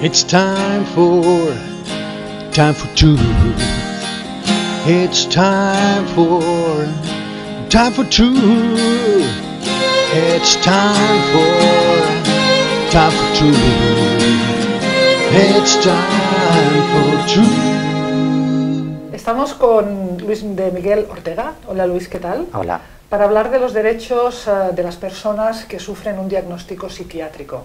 It's time for two. It's time for two. It's time for two. It's time for two. Estamos con Luis de Miguel Ortega. Hola Luis, ¿qué tal? Hola. Para hablar de los derechos de las personas que sufren un diagnóstico psiquiátrico.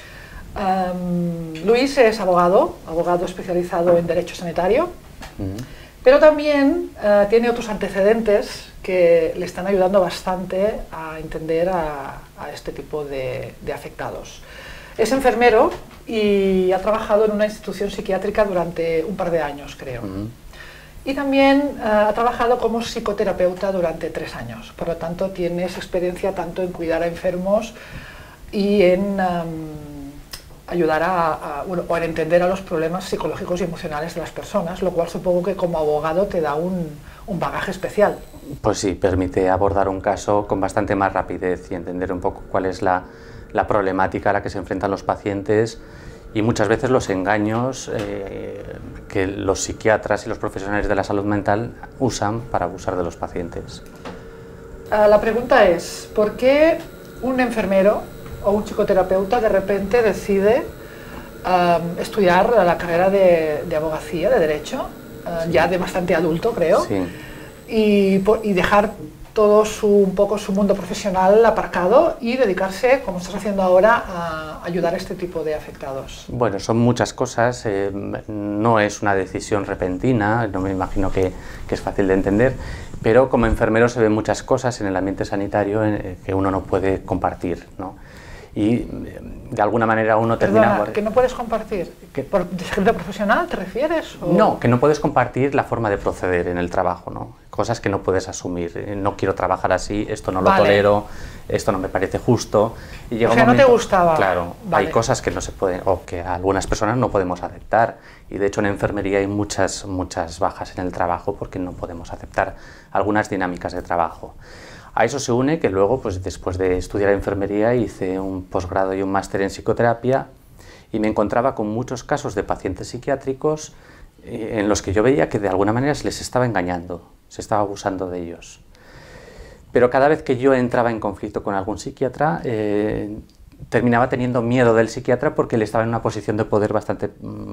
Luis es abogado especializado en derecho sanitario, pero también tiene otros antecedentes que le están ayudando bastante a entender a este tipo de afectados. Es enfermero y ha trabajado en una institución psiquiátrica durante un par de años, creo. Y también ha trabajado como psicoterapeuta durante 3 años. Por lo tanto, tienes experiencia tanto en cuidar a enfermos y en ayudar a entender a los problemas psicológicos y emocionales de las personas, lo cual supongo que como abogado te da un bagaje especial. Pues sí, permite abordar un caso con bastante más rapidez y entender un poco cuál es la problemática a la que se enfrentan los pacientes y muchas veces los engaños que los psiquiatras y los profesionales de la salud mental usan para abusar de los pacientes. La pregunta es, ¿por qué un enfermero o un psicoterapeuta de repente decide estudiar la carrera de abogacía, de derecho, Sí. ya de bastante adulto, creo, Sí. y dejar todo un poco su mundo profesional aparcado y dedicarse, como estás haciendo ahora, a ayudar a este tipo de afectados? Bueno, son muchas cosas, no es una decisión repentina, no me imagino que es fácil de entender, pero como enfermero se ven muchas cosas en el ambiente sanitario que uno no puede compartir, ¿no? Y de alguna manera uno termina... Perdona, ¿que no puedes compartir? ¿Por secreto profesional te refieres? ¿O? No, que no puedes compartir la forma de proceder en el trabajo, ¿no? Cosas que no puedes asumir. No quiero trabajar así, esto no lo tolero, esto no me parece justo. Y llega o sea, un momento, no te gustaba. Claro, Vale. hay cosas que no se pueden, o que algunas personas no podemos aceptar. Y de hecho en enfermería hay muchas bajas en el trabajo porque no podemos aceptar algunas dinámicas de trabajo. A eso se une que luego, pues después de estudiar enfermería, hice un posgrado y un máster en psicoterapia y me encontraba con muchos casos de pacientes psiquiátricos en los que yo veía que de alguna manera se les estaba engañando, se estaba abusando de ellos. Pero cada vez que yo entraba en conflicto con algún psiquiatra, terminaba teniendo miedo del psiquiatra porque él estaba en una posición de poder bastante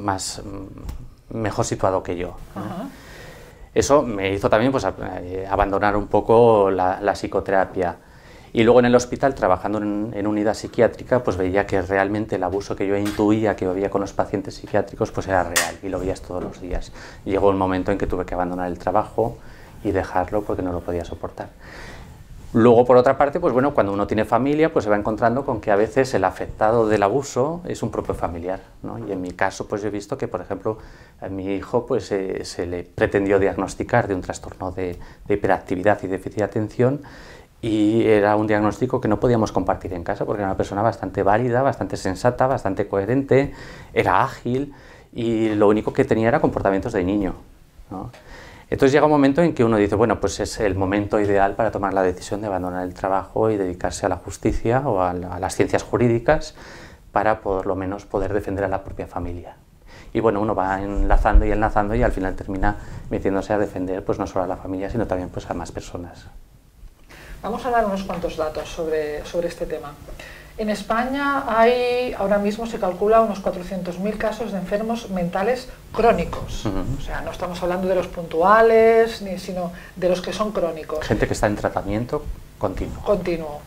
mejor situado que yo, ¿no? Eso me hizo también pues, abandonar un poco la psicoterapia. Y luego en el hospital, trabajando en unidad psiquiátrica, pues veía que realmente el abuso que yo intuía que había con los pacientes psiquiátricos pues era real y lo veías todos los días. Y llegó un momento en que tuve que abandonar el trabajo y dejarlo porque no lo podía soportar. Luego, por otra parte, pues bueno, cuando uno tiene familia, pues se va encontrando con que a veces el afectado del abuso es un propio familiar, ¿no? Y en mi caso, pues yo he visto que, por ejemplo, a mi hijo pues, se le pretendió diagnosticar de un trastorno de hiperactividad y déficit de atención y era un diagnóstico que no podíamos compartir en casa porque era una persona bastante válida, bastante sensata, bastante coherente, era ágil y lo único que tenía era comportamientos de niño, ¿no? Entonces llega un momento en que uno dice, bueno, pues es el momento ideal para tomar la decisión de abandonar el trabajo y dedicarse a la justicia o a las ciencias jurídicas para por lo menos poder defender a la propia familia. Y bueno, uno va enlazando y al final termina metiéndose a defender pues no solo a la familia, sino también pues a más personas. Vamos a dar unos cuantos datos sobre este tema. En España hay, ahora mismo se calcula, unos 400.000 casos de enfermos mentales crónicos. O sea, no estamos hablando de los puntuales, sino de los que son crónicos. Gente que está en tratamiento continuo. Continuo.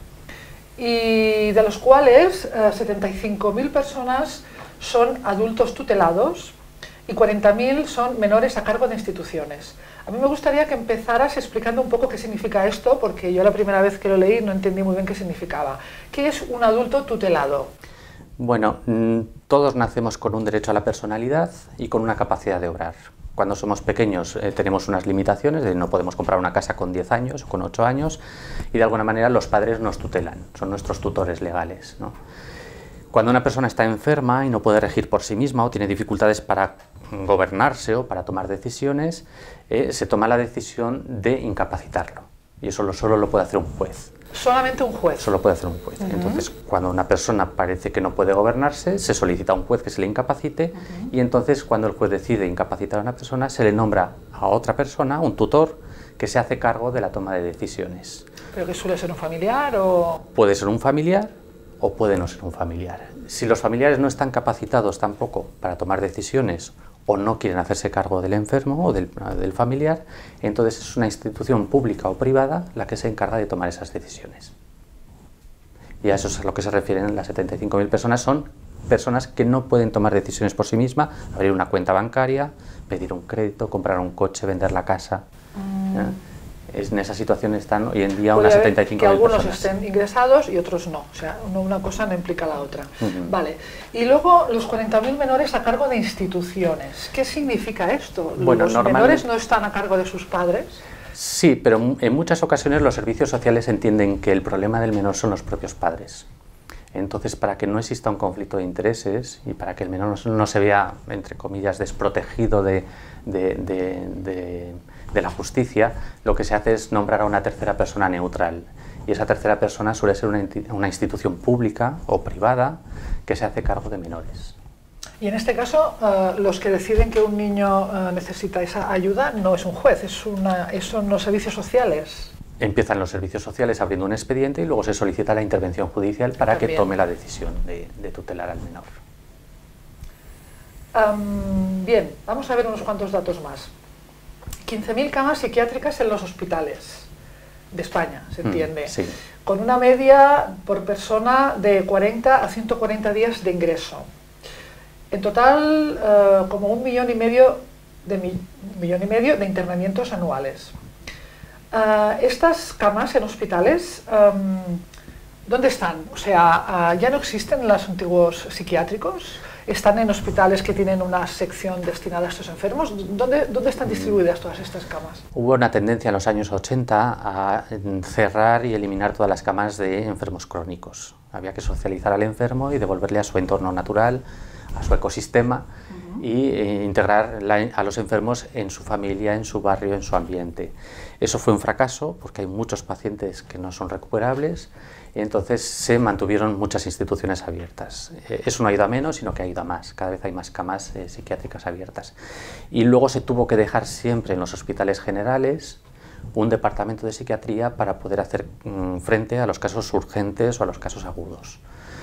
Y de los cuales 75.000 personas son adultos tutelados y 40.000 son menores a cargo de instituciones. A mí me gustaría que empezaras explicando un poco qué significa esto, porque yo la primera vez que lo leí no entendí muy bien qué significaba. ¿Qué es un adulto tutelado? Bueno, todos nacemos con un derecho a la personalidad y con una capacidad de obrar. Cuando somos pequeños tenemos unas limitaciones, no podemos comprar una casa con 10 años o con 8 años y de alguna manera los padres nos tutelan, son nuestros tutores legales, ¿no? Cuando una persona está enferma y no puede regir por sí misma o tiene dificultades para gobernarse o para tomar decisiones, se toma la decisión de incapacitarlo. Y eso solo lo puede hacer un juez. Solamente un juez. Solo puede hacer un juez. Entonces, cuando una persona parece que no puede gobernarse, se solicita a un juez que se le incapacite y entonces cuando el juez decide incapacitar a una persona, se le nombra a otra persona, un tutor, que se hace cargo de la toma de decisiones. ¿Pero que suele ser un familiar o...? Puede ser un familiar o puede no ser un familiar. Si los familiares no están capacitados tampoco para tomar decisiones o no quieren hacerse cargo del enfermo o del familiar, entonces es una institución pública o privada la que se encarga de tomar esas decisiones. Y a eso es a lo que se refieren las 75.000 personas, son personas que no pueden tomar decisiones por sí mismas, abrir una cuenta bancaria, pedir un crédito, comprar un coche, vender la casa. En esa situación están hoy en día unas 75.000 personas. Que algunos estén ingresados y otros no, o sea, una cosa no implica la otra. Vale. Y luego los 40.000 menores a cargo de instituciones. ¿Qué significa esto? Bueno, ¿Los menores no están a cargo de sus padres? Sí, pero en muchas ocasiones los servicios sociales entienden que el problema del menor son los propios padres. Entonces, para que no exista un conflicto de intereses y para que el menor no se vea, entre comillas, desprotegido de la justicia, lo que se hace es nombrar a una tercera persona neutral. Y esa tercera persona suele ser una institución pública o privada que se hace cargo de menores. Y en este caso, los que deciden que un niño necesita esa ayuda no es un juez, son los servicios sociales. Empiezan los servicios sociales abriendo un expediente y luego se solicita la intervención judicial para que tome la decisión de tutelar al menor. Bien, vamos a ver unos cuantos datos más. 15.000 camas psiquiátricas en los hospitales de España, se entiende, sí. Con una media por persona de 40 a 140 días de ingreso. En total, como 1,5 millones de internamientos anuales. Estas camas en hospitales, ¿dónde están? O sea, ¿ya no existen los antiguos psiquiátricos? ¿Están en hospitales que tienen una sección destinada a estos enfermos? ¿Dónde están distribuidas todas estas camas? Hubo una tendencia en los años 80 a cerrar y eliminar todas las camas de enfermos crónicos. Había que socializar al enfermo y devolverle a su entorno natural, a su ecosistema, y integrar a los enfermos en su familia, en su barrio, en su ambiente. Eso fue un fracaso porque hay muchos pacientes que no son recuperables y entonces se mantuvieron muchas instituciones abiertas. Eso no ha ido a menos, sino que ha ido a más. Cada vez hay más camas psiquiátricas abiertas. Y luego se tuvo que dejar siempre en los hospitales generales un departamento de psiquiatría para poder hacer frente a los casos urgentes o a los casos agudos.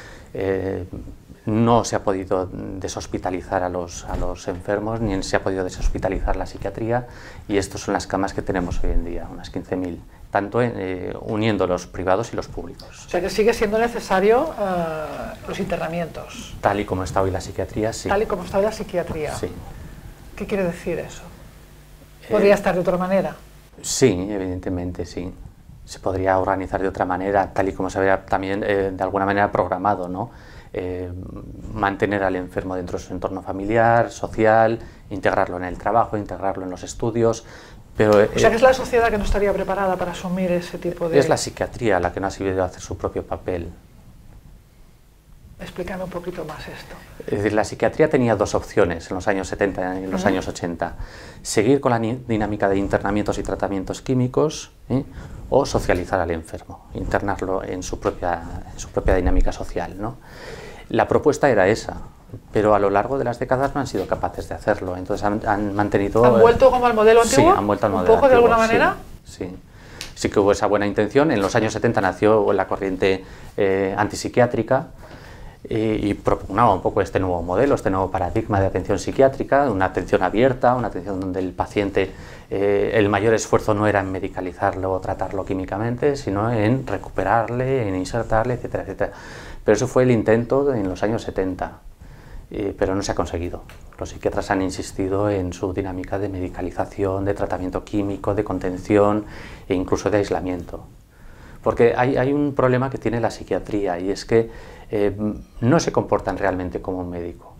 No se ha podido deshospitalizar a los enfermos, ni se ha podido deshospitalizar la psiquiatría, y estas son las camas que tenemos hoy en día, unas 15.000, tanto uniendo los privados y los públicos. O sea que sigue siendo necesario los internamientos. Tal y como está hoy la psiquiatría, sí. Tal y como está hoy la psiquiatría. Sí. ¿Qué quiere decir eso? ¿Podría estar de otra manera? Sí, evidentemente, sí. Se podría organizar de otra manera, tal y como se había también de alguna manera programado, ¿no? Mantener al enfermo dentro de su entorno familiar, social, integrarlo en el trabajo, integrarlo en los estudios. Pero, o sea que es la sociedad que no estaría preparada para asumir ese tipo de... Es la psiquiatría la que no ha sabido hacer su propio papel. Explícame un poquito más esto. Es decir, la psiquiatría tenía dos opciones en los años 70 y en los años 80. Seguir con la dinámica de internamientos y tratamientos químicos, o socializar al enfermo, internarlo en su propia dinámica social, ¿no? La propuesta era esa, pero a lo largo de las décadas no han sido capaces de hacerlo. Entonces han mantenido... ¿Han vuelto como al modelo antiguo? Sí, han vuelto al modelo antiguo. ¿Un poco de alguna manera? Sí. Sí que hubo esa buena intención. En los años 70 nació la corriente antipsiquiátrica, y propugnaba un poco este nuevo modelo, este nuevo paradigma de atención psiquiátrica, una atención abierta, una atención donde el paciente, el mayor esfuerzo no era en medicalizarlo o tratarlo químicamente, sino en recuperarle, en insertarle, etcétera, etcétera. Pero eso fue el intento en los años 70, pero no se ha conseguido. Los psiquiatras han insistido en su dinámica de medicalización, de tratamiento químico, de contención e incluso de aislamiento. Porque hay un problema que tiene la psiquiatría, y es que no se comportan realmente como un médico.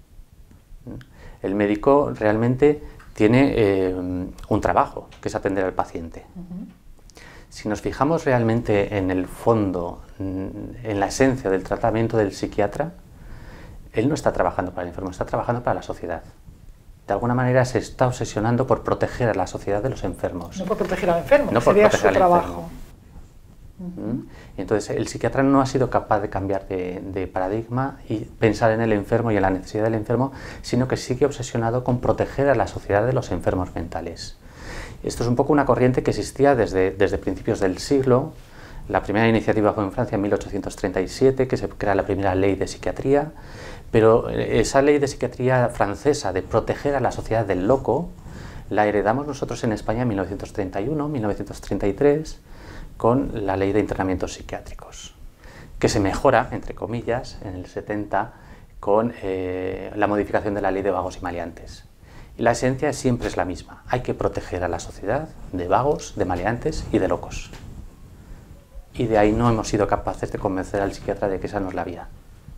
El médico realmente tiene un trabajo, que es atender al paciente. Si nos fijamos realmente en el fondo, en la esencia del tratamiento del psiquiatra, él no está trabajando para el enfermo, está trabajando para la sociedad. De alguna manera se está obsesionando por proteger a la sociedad de los enfermos. No por proteger al enfermo, no por sería proteger su trabajo. Y entonces el psiquiatra no ha sido capaz de cambiar de paradigma y pensar en el enfermo y en la necesidad del enfermo, sino que sigue obsesionado con proteger a la sociedad de los enfermos mentales. Esto es un poco una corriente que existía desde principios del siglo. La primera iniciativa fue en Francia en 1837, que se crea la primera ley de psiquiatría, pero esa ley de psiquiatría francesa de proteger a la sociedad del loco la heredamos nosotros en España en 1931, 1933, con la ley de internamientos psiquiátricos, que se mejora, entre comillas, en el 70 con la modificación de la ley de vagos y maleantes. Y la esencia siempre es la misma: hay que proteger a la sociedad de vagos, de maleantes y de locos. Y de ahí no hemos sido capaces de convencer al psiquiatra de que esa no es la vía.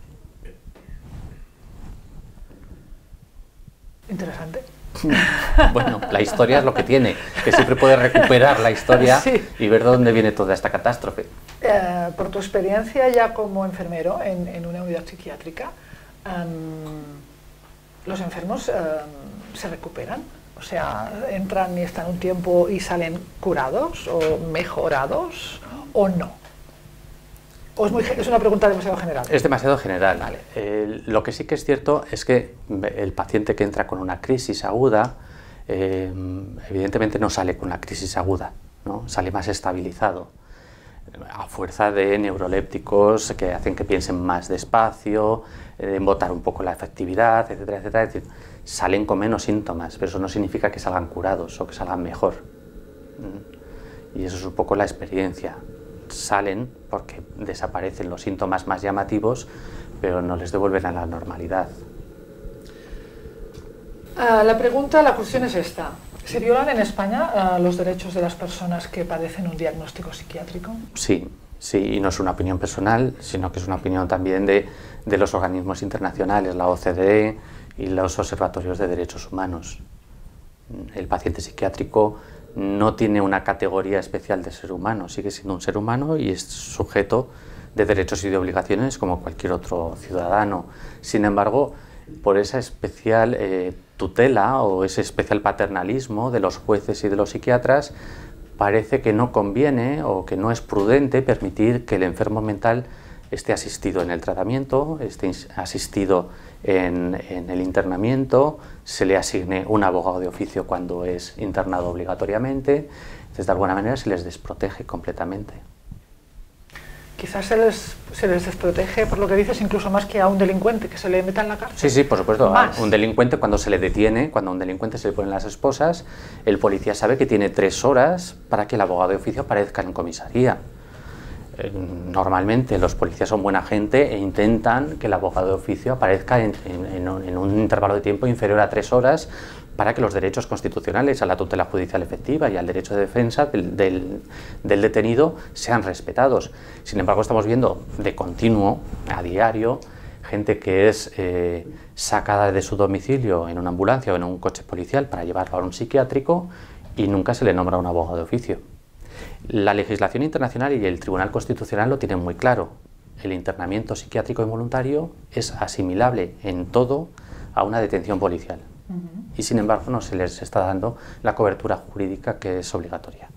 Interesante. Bueno, la historia es lo que tiene, que siempre puedes recuperar la historia Sí. y ver de dónde viene toda esta catástrofe. Por tu experiencia ya como enfermero en una unidad psiquiátrica, ¿los enfermos se recuperan? O sea, ¿entran y están un tiempo y salen curados o mejorados o no? ¿O es una pregunta demasiado general? Es demasiado general. Vale. Lo que sí que es cierto es que el paciente que entra con una crisis aguda, evidentemente no sale con la crisis aguda, ¿no? Sale más estabilizado, a fuerza de neurolépticos que hacen que piensen más despacio, embotar un poco la efectividad, etcétera, etcétera. Es decir, salen con menos síntomas, pero eso no significa que salgan curados o que salgan mejor. Y eso es un poco la experiencia. Salen porque desaparecen los síntomas más llamativos, pero no les devuelven a la normalidad. La cuestión es esta. ¿Se violan en España los derechos de las personas que padecen un diagnóstico psiquiátrico? Sí, sí, y no es una opinión personal, sino que es una opinión también de los organismos internacionales, la OCDE y los observatorios de derechos humanos. El paciente psiquiátrico no tiene una categoría especial de ser humano, sigue siendo un ser humano y es sujeto de derechos y de obligaciones como cualquier otro ciudadano. Sin embargo, por esa especial tutela o ese especial paternalismo de los jueces y de los psiquiatras, parece que no conviene o que no es prudente permitir que el enfermo mental esté asistido en el tratamiento, esté asistido en el internamiento, se le asigne un abogado de oficio cuando es internado obligatoriamente. Entonces, de alguna manera se les desprotege completamente. Quizás se les desprotege, por lo que dices, incluso más que a un delincuente que se le meta en la cárcel. Sí, sí, por supuesto. Más. A un delincuente, cuando se le detiene, cuando a un delincuente se le ponen las esposas, el policía sabe que tiene 3 horas para que el abogado de oficio aparezca en comisaría. Normalmente los policías son buena gente e intentan que el abogado de oficio aparezca en un intervalo de tiempo inferior a 3 horas para que los derechos constitucionales a la tutela judicial efectiva y al derecho de defensa del detenido sean respetados. Sin embargo, estamos viendo de continuo, a diario, gente que es sacada de su domicilio en una ambulancia o en un coche policial para llevarlo a un psiquiátrico y nunca se le nombra un abogado de oficio. La legislación internacional y el Tribunal Constitucional lo tienen muy claro. El internamiento psiquiátrico involuntario es asimilable en todo a una detención policial. Y sin embargo no se les está dando la cobertura jurídica que es obligatoria.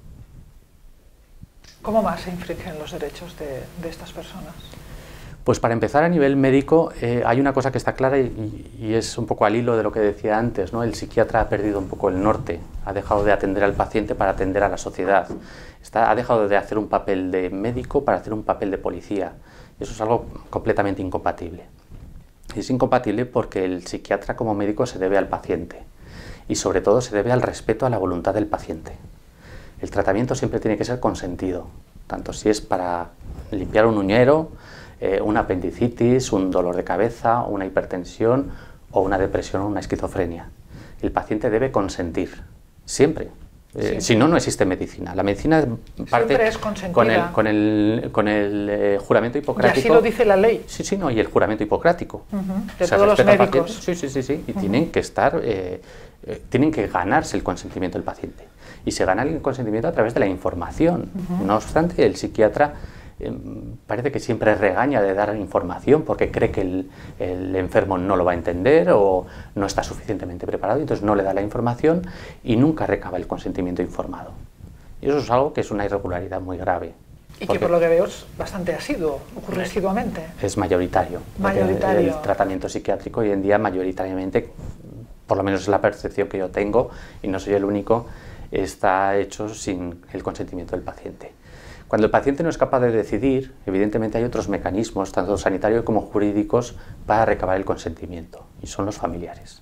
¿Cómo más se infringen los derechos de estas personas? Pues para empezar, a nivel médico hay una cosa que está clara y es un poco al hilo de lo que decía antes, ¿no? El psiquiatra ha perdido un poco el norte, ha dejado de atender al paciente para atender a la sociedad, ha dejado de hacer un papel de médico para hacer un papel de policía, y eso es algo completamente incompatible. Es incompatible porque el psiquiatra como médico se debe al paciente y sobre todo se debe al respeto a la voluntad del paciente. El tratamiento siempre tiene que ser consentido, tanto si es para limpiar un uñero, una apendicitis, un dolor de cabeza, una hipertensión o una depresión o una esquizofrenia. El paciente debe consentir, siempre. Si no, no existe medicina. La medicina parte con el juramento hipocrático. Y así lo dice la ley. Sí, sí, no, y el juramento hipocrático. De todos los médicos. Sí. Y tienen que estar, tienen que ganarse el consentimiento del paciente. Y se gana el consentimiento a través de la información. No obstante, el psiquiatra parece que siempre regaña de dar información porque cree que el enfermo no lo va a entender o no está suficientemente preparado y entonces no le da la información y nunca recaba el consentimiento informado. Y eso es algo que es una irregularidad muy grave. Y que por lo que veo es bastante asiduo, ocurre asiduamente. Es mayoritario. Mayoritario. El tratamiento psiquiátrico hoy en día mayoritariamente, por lo menos es la percepción que yo tengo, y no soy el único, está hecho sin el consentimiento del paciente. Cuando el paciente no es capaz de decidir, evidentemente hay otros mecanismos, tanto sanitarios como jurídicos, para recabar el consentimiento, y son los familiares.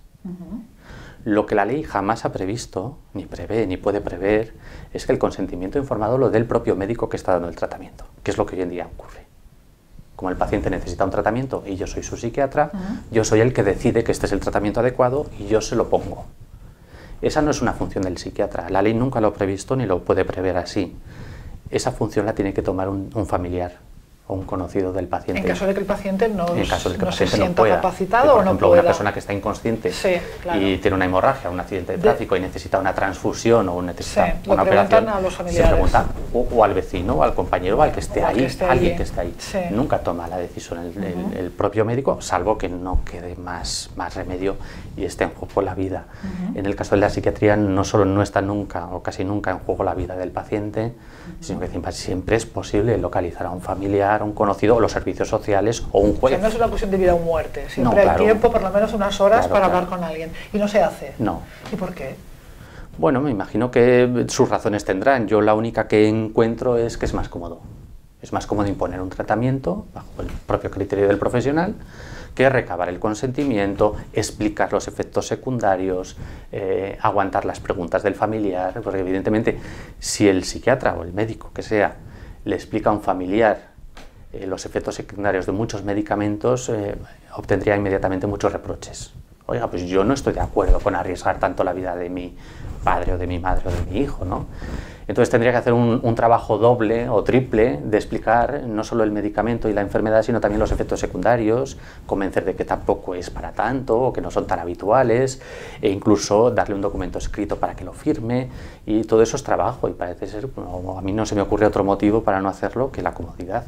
Lo que la ley jamás ha previsto, ni prevé, ni puede prever, es que el consentimiento informado lo dé el propio médico que está dando el tratamiento, que es lo que hoy en día ocurre. Como el paciente necesita un tratamiento y yo soy su psiquiatra, yo soy el que decide que este es el tratamiento adecuado y yo se lo pongo. Esa no es una función del psiquiatra, la ley nunca lo ha previsto ni lo puede prever así. Esa función la tiene que tomar un familiar o un conocido del paciente. En caso de que el paciente no se sienta pueda, capacitado por o no ejemplo, pueda. Una persona que está inconsciente claro. y tiene una hemorragia, un accidente de tráfico y necesita una transfusión o necesita una operación, a los se familiares. pregunta o al vecino o al compañero o al que esté ahí, alguien que esté ahí. Sí. Nunca toma la decisión el propio médico, salvo que no quede más remedio y esté en juego la vida. En el caso de la psiquiatría no solo no está nunca o casi nunca en juego la vida del paciente, sino que siempre es posible localizar a un familiar, a un conocido, o los servicios sociales o un juez. O sea, no es una cuestión de vida o muerte, siempre hay tiempo, por lo menos unas horas, para hablar con alguien. Y no se hace. No. ¿Y por qué? Bueno, me imagino que sus razones tendrán. Yo la única que encuentro es que es más cómodo. Es más cómodo imponer un tratamiento bajo el propio criterio del profesional que recabar el consentimiento, explicar los efectos secundarios, aguantar las preguntas del familiar, porque evidentemente si el psiquiatra o el médico que sea le explica a un familiar los efectos secundarios de muchos medicamentos, obtendría inmediatamente muchos reproches. Oiga, pues yo no estoy de acuerdo con arriesgar tanto la vida de mi padre o de mi madre o de mi hijo, ¿no? Entonces tendría que hacer un trabajo doble o triple de explicar no solo el medicamento y la enfermedad, sino también los efectos secundarios, convencer de que tampoco es para tanto o que no son tan habituales, e incluso darle un documento escrito para que lo firme, y todo eso es trabajo y parece ser, a mí no se me ocurre otro motivo para no hacerlo que la comodidad.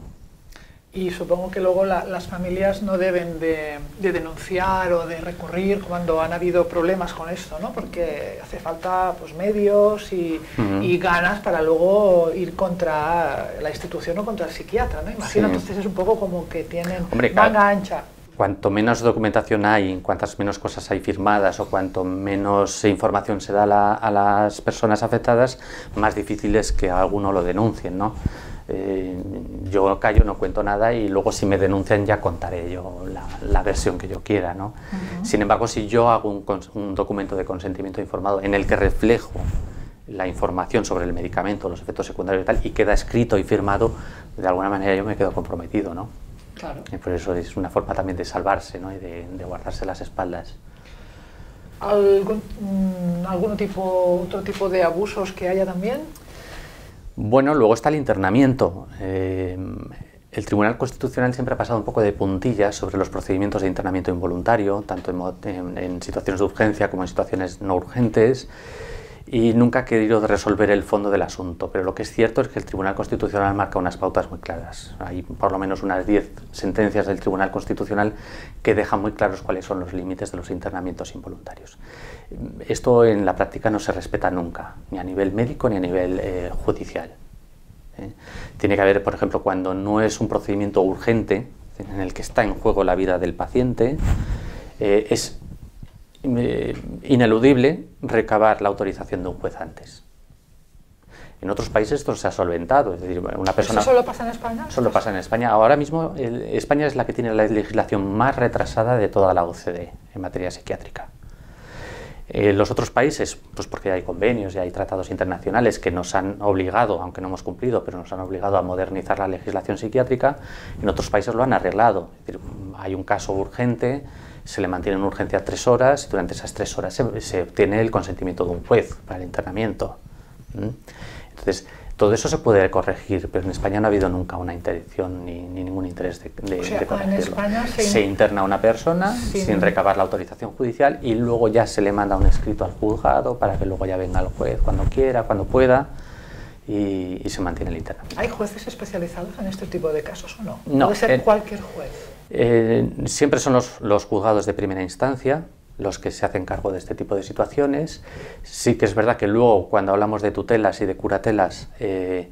Y supongo que luego las familias no deben de denunciar o de recurrir cuando han habido problemas con esto, ¿no? Porque hace falta pues, medios y ganas para luego ir contra la institución o contra el psiquiatra, ¿no? Imagino, entonces es un poco como que tienen manga ancha. Cuanto menos documentación hay, cuantas menos cosas hay firmadas o cuanto menos información se da a las personas afectadas, más difícil es que alguno lo denuncien, ¿no? Yo callo, no cuento nada y luego si me denuncian ya contaré yo la versión que yo quiera, ¿no? Sin embargo, si yo hago un documento de consentimiento informado en el que reflejo la información sobre el medicamento, los efectos secundarios y tal, y queda escrito y firmado, de alguna manera yo me quedo comprometido, ¿no? Claro. Y por eso es una forma también de salvarse, ¿no? Y de guardarse las espaldas. ¿Otro tipo de abusos que haya también? Bueno, luego está el internamiento. El Tribunal Constitucional siempre ha pasado un poco de puntillas sobre los procedimientos de internamiento involuntario, tanto en situaciones de urgencia como en situaciones no urgentes, y nunca ha querido resolver el fondo del asunto, pero lo que es cierto es que el Tribunal Constitucional marca unas pautas muy claras. Hay por lo menos unas 10 sentencias del Tribunal Constitucional que dejan muy claros cuáles son los límites de los internamientos involuntarios. Esto en la práctica no se respeta nunca, ni a nivel médico ni a nivel judicial. Tiene que haber, por ejemplo, cuando no es un procedimiento urgente, en el que está en juego la vida del paciente, es ineludible recabar la autorización de un juez antes. En otros países esto se ha solventado, es decir, una persona... ¿Eso solo pasa en España? Solo pasa en España. Ahora mismo España es la que tiene la legislación más retrasada de toda la OCDE en materia psiquiátrica. Los otros países, pues porque hay convenios y hay tratados internacionales que nos han obligado, aunque no hemos cumplido, pero nos han obligado a modernizar la legislación psiquiátrica, en otros países lo han arreglado. Es decir, hay un caso urgente, se le mantiene en urgencia 3 horas y durante esas 3 horas se obtiene el consentimiento de un juez para el internamiento. Entonces, todo eso se puede corregir, pero en España no ha habido nunca una intención ni ningún interés de corregirlo. En España se interna a una persona sin recabar la autorización judicial y luego ya se le manda un escrito al juzgado para que luego ya venga el juez cuando quiera, cuando pueda, y se mantiene el internamiento. ¿Hay jueces especializados en este tipo de casos o no? No. ¿Puede ser cualquier juez? Siempre son los juzgados de primera instancia los que se hacen cargo de este tipo de situaciones. Sí que es verdad que luego, cuando hablamos de tutelas y de curatelas,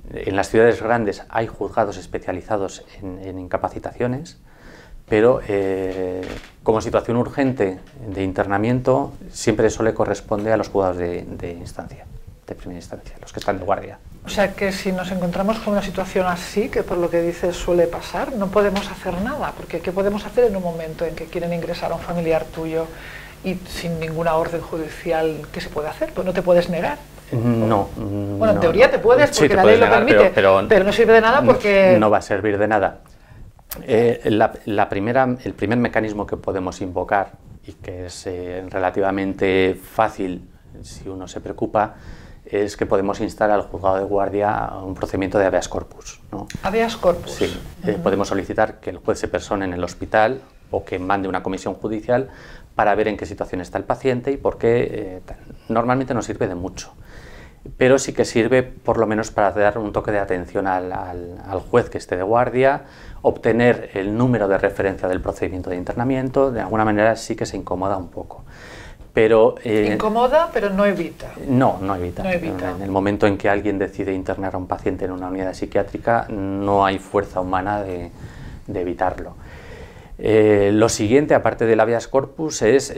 En las ciudades grandes hay juzgados especializados en incapacitaciones, pero como situación urgente de internamiento siempre eso le corresponde a los juzgados de instancia, de primera instancia, los que están de guardia. O sea que si nos encontramos con una situación así, que por lo que dices suele pasar, no podemos hacer nada, porque ¿qué podemos hacer en un momento en que quieren ingresar a un familiar tuyo y sin ninguna orden judicial? ¿Qué se puede hacer? Pues no te puedes negar. No. Bueno, en teoría te puedes, porque la ley lo permite, pero no sirve de nada porque... No va a servir de nada. El primer mecanismo que podemos invocar, y que es relativamente fácil si uno se preocupa, es que podemos instar al juzgado de guardia un procedimiento de habeas corpus, ¿no? ¿Habeas corpus? Sí, podemos solicitar que el juez se persone en el hospital o que mande una comisión judicial para ver en qué situación está el paciente y por qué. Normalmente no sirve de mucho, pero sí que sirve por lo menos para dar un toque de atención al juez que esté de guardia, obtener el número de referencia del procedimiento de internamiento. De alguna manera sí que se incomoda un poco. Pero, incomoda, pero no evita. No evita. En el momento en que alguien decide internar a un paciente en una unidad psiquiátrica, no hay fuerza humana de evitarlo. Lo siguiente, aparte del habeas corpus, es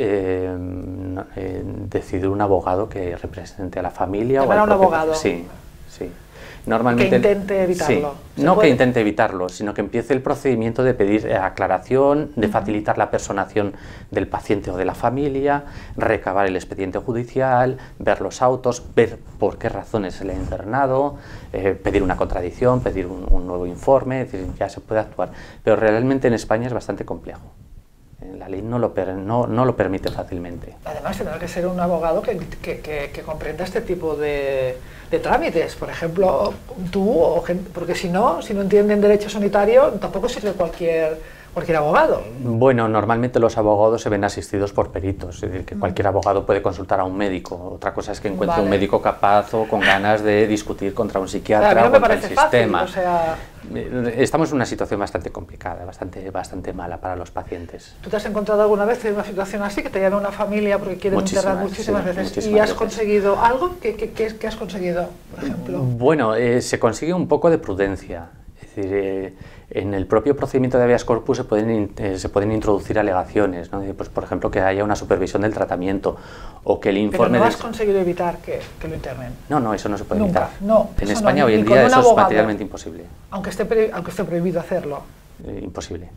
decidir un abogado que represente a la familia. ¿Llamar a un abogado? Sí. Normalmente, que intente evitarlo. Sí, no que intente evitarlo, sino que empiece el procedimiento de pedir aclaración, de facilitar la personación del paciente o de la familia, recabar el expediente judicial, ver los autos, ver por qué razones se le ha internado, pedir una contradicción, pedir un nuevo informe, es decir, ya se puede actuar. Pero realmente en España es bastante complejo. La ley no lo permite fácilmente. Además tendrá que ser un abogado que comprenda este tipo de trámites. Por ejemplo, tú, porque si no entienden derecho sanitario, tampoco sirve cualquier abogado. Bueno, normalmente los abogados se ven asistidos por peritos, es decir, que cualquier abogado puede consultar a un médico. Otra cosa es que encuentre un médico capaz o con ganas de discutir contra un psiquiatra o contra el sistema. Fácil, o sea... Estamos en una situación bastante complicada, bastante mala para los pacientes. ¿Tú te has encontrado alguna vez en una situación así, que te llama una familia porque quieren internar muchísimas veces? ¿Y has conseguido algo? ¿Qué has conseguido, por ejemplo? Bueno, se consigue un poco de prudencia. Es decir, en el propio procedimiento de habeas corpus se pueden introducir alegaciones, ¿no? Pues, por ejemplo, que haya una supervisión del tratamiento o que el informe... Pero no has conseguido evitar que lo internen. No, eso no se puede Nunca. evitar. No, en España hoy en día eso es materialmente imposible. Aunque esté prohibido hacerlo. Imposible.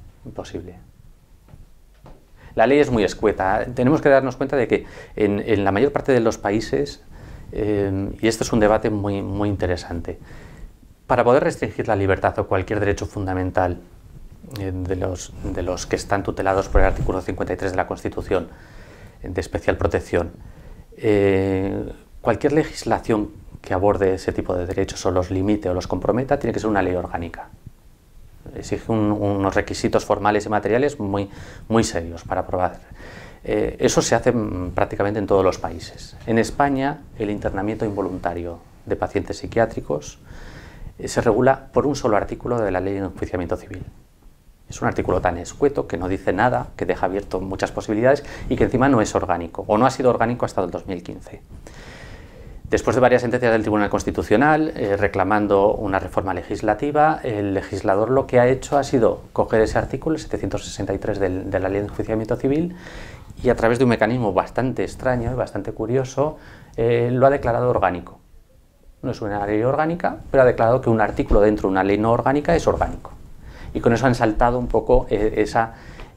La ley es muy escueta. Tenemos que darnos cuenta de que en la mayor parte de los países, y esto es un debate muy interesante, para poder restringir la libertad o cualquier derecho fundamental de los que están tutelados por el artículo 53 de la Constitución, de especial protección, cualquier legislación que aborde ese tipo de derechos o los limite o los comprometa tiene que ser una ley orgánica. Exige unos requisitos formales y materiales muy serios para aprobar. Eso se hace prácticamente en todos los países. En España, el internamiento involuntario de pacientes psiquiátricos se regula por un solo artículo de la Ley de Enjuiciamiento Civil. Es un artículo tan escueto que no dice nada, que deja abierto muchas posibilidades y que encima no es orgánico, o no ha sido orgánico hasta el 2015. Después de varias sentencias del Tribunal Constitucional reclamando una reforma legislativa, el legislador lo que ha hecho ha sido coger ese artículo, el 763 de la Ley de Enjuiciamiento Civil, y a través de un mecanismo bastante extraño y bastante curioso, lo ha declarado orgánico. No es una ley orgánica, pero ha declarado que un artículo dentro de una ley no orgánica es orgánico. Y con eso han saltado un poco esa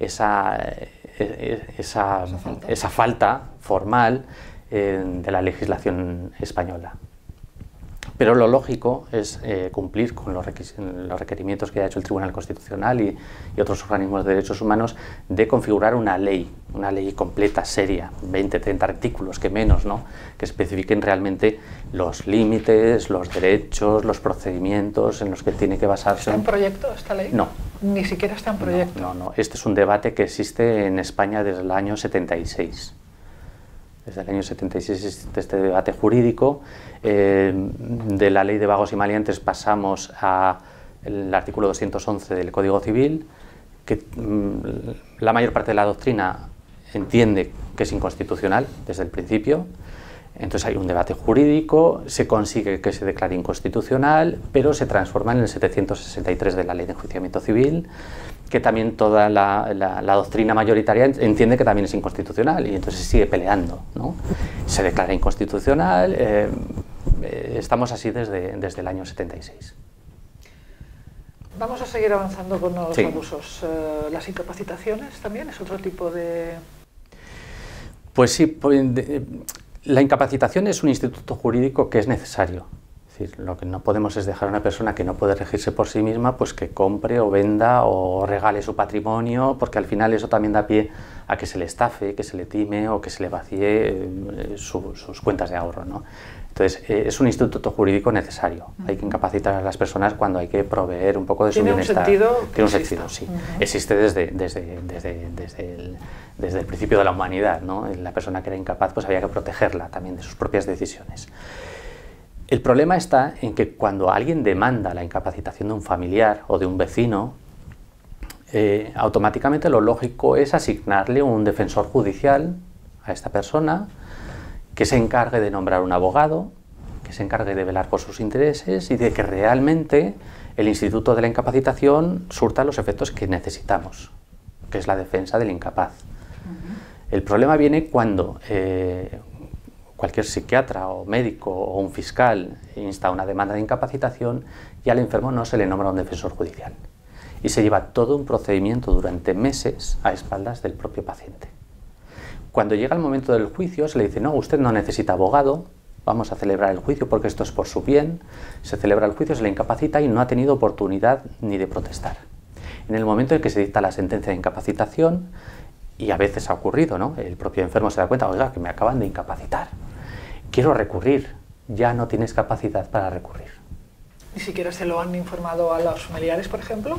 falta formal de la legislación española. Pero lo lógico es cumplir con los requerimientos que ha hecho el Tribunal Constitucional y otros organismos de derechos humanos de configurar una ley completa, seria, 20, 30 artículos, que menos, ¿no? Que especifiquen realmente los límites, los derechos, los procedimientos en los que tiene que basarse. ¿Está en proyecto esta ley? No. Ni siquiera está en proyecto. No. Este es un debate que existe en España desde el año 76. Desde el año 76 existe este debate jurídico. De la ley de vagos y maleantes pasamos al artículo 211 del Código Civil, que la mayor parte de la doctrina entiende que es inconstitucional desde el principio. Entonces hay un debate jurídico, se consigue que se declare inconstitucional, pero se transforma en el 763 de la Ley de Enjuiciamiento Civil, que también toda la doctrina mayoritaria entiende que también es inconstitucional, y entonces se sigue peleando, ¿no? Se declara inconstitucional, estamos así desde el año 76. Vamos a seguir avanzando con los Sí. abusos. ¿Las incapacitaciones también es otro tipo de...? Pues sí, la incapacitación es un instituto jurídico que es necesario. Es decir, lo que no podemos es dejar a una persona que no puede regirse por sí misma, pues que compre o venda o regale su patrimonio, porque al final eso también da pie a que se le estafe, que se le time o que se le vacíe sus cuentas de ahorro, ¿no? Entonces, es un instituto jurídico necesario. Hay que incapacitar a las personas cuando hay que proveer un poco de su bienestar. ¿Tiene un sentido? Tiene un sentido, sí. Existe desde el principio de la humanidad, ¿no? La persona que era incapaz, pues había que protegerla también de sus propias decisiones. El problema está en que cuando alguien demanda la incapacitación de un familiar o de un vecino, automáticamente lo lógico es asignarle un defensor judicial a esta persona que se encargue de nombrar un abogado, que se encargue de velar por sus intereses y de que realmente el instituto de la incapacitación surta los efectos que necesitamos, que es la defensa del incapaz. El problema viene cuando cualquier psiquiatra o médico o un fiscal insta una demanda de incapacitación y al enfermo no se le nombra un defensor judicial. Y se lleva todo un procedimiento durante meses a espaldas del propio paciente. Cuando llega el momento del juicio se le dice: no, usted no necesita abogado, vamos a celebrar el juicio porque esto es por su bien. Se celebra el juicio, se le incapacita y no ha tenido oportunidad ni de protestar. En el momento en que se dicta la sentencia de incapacitación, y a veces ha ocurrido, ¿no? El propio enfermo se da cuenta: oiga, que me acaban de incapacitar, quiero recurrir, ya no tienes capacidad para recurrir. ¿Ni siquiera se lo han informado a los familiares, por ejemplo?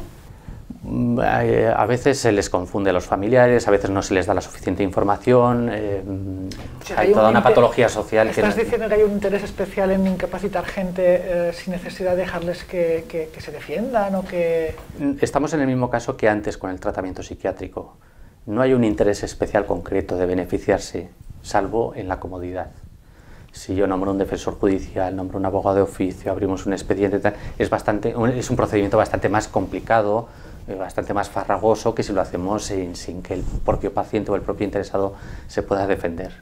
A veces se les confunde a los familiares, a veces no se les da la suficiente información, O sea, hay toda una patología social. ¿Estás diciendo que hay un interés especial en incapacitar gente sin necesidad de dejarles que se defiendan o que...? Estamos en el mismo caso que antes con el tratamiento psiquiátrico. No hay un interés especial concreto de beneficiarse, salvo en la comodidad. Si yo nombro un defensor judicial, nombro un abogado de oficio, abrimos un expediente, es un procedimiento bastante más complicado, bastante más farragoso que si lo hacemos sin que el propio paciente o el propio interesado se pueda defender.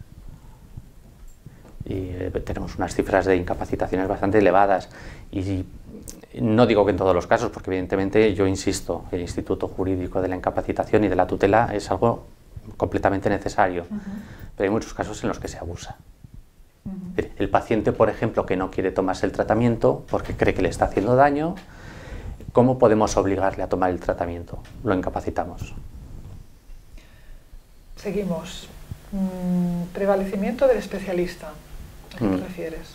Y tenemos unas cifras de incapacitaciones bastante elevadas. Y no digo que en todos los casos, porque evidentemente yo insisto, el instituto jurídico de la incapacitación y de la tutela es algo completamente necesario, pero hay muchos casos en los que se abusa. El paciente, por ejemplo, que no quiere tomarse el tratamiento porque cree que le está haciendo daño, ¿cómo podemos obligarle a tomar el tratamiento? Lo incapacitamos. Seguimos. Prevalecimiento del especialista. ¿A qué te refieres?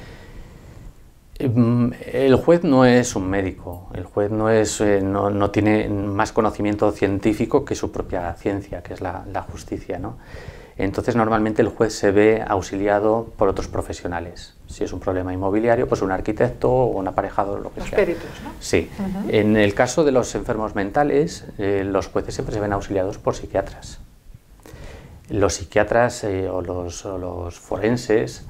El juez no es un médico, el juez no tiene más conocimiento científico que su propia ciencia, que es la justicia, ¿no? Entonces normalmente el juez se ve auxiliado por otros profesionales. Si es un problema inmobiliario, pues un arquitecto o un aparejador, lo que sea. Los peritos, ¿no? Sí. En el caso de los enfermos mentales, los jueces siempre se ven auxiliados por psiquiatras. Los psiquiatras o los forenses,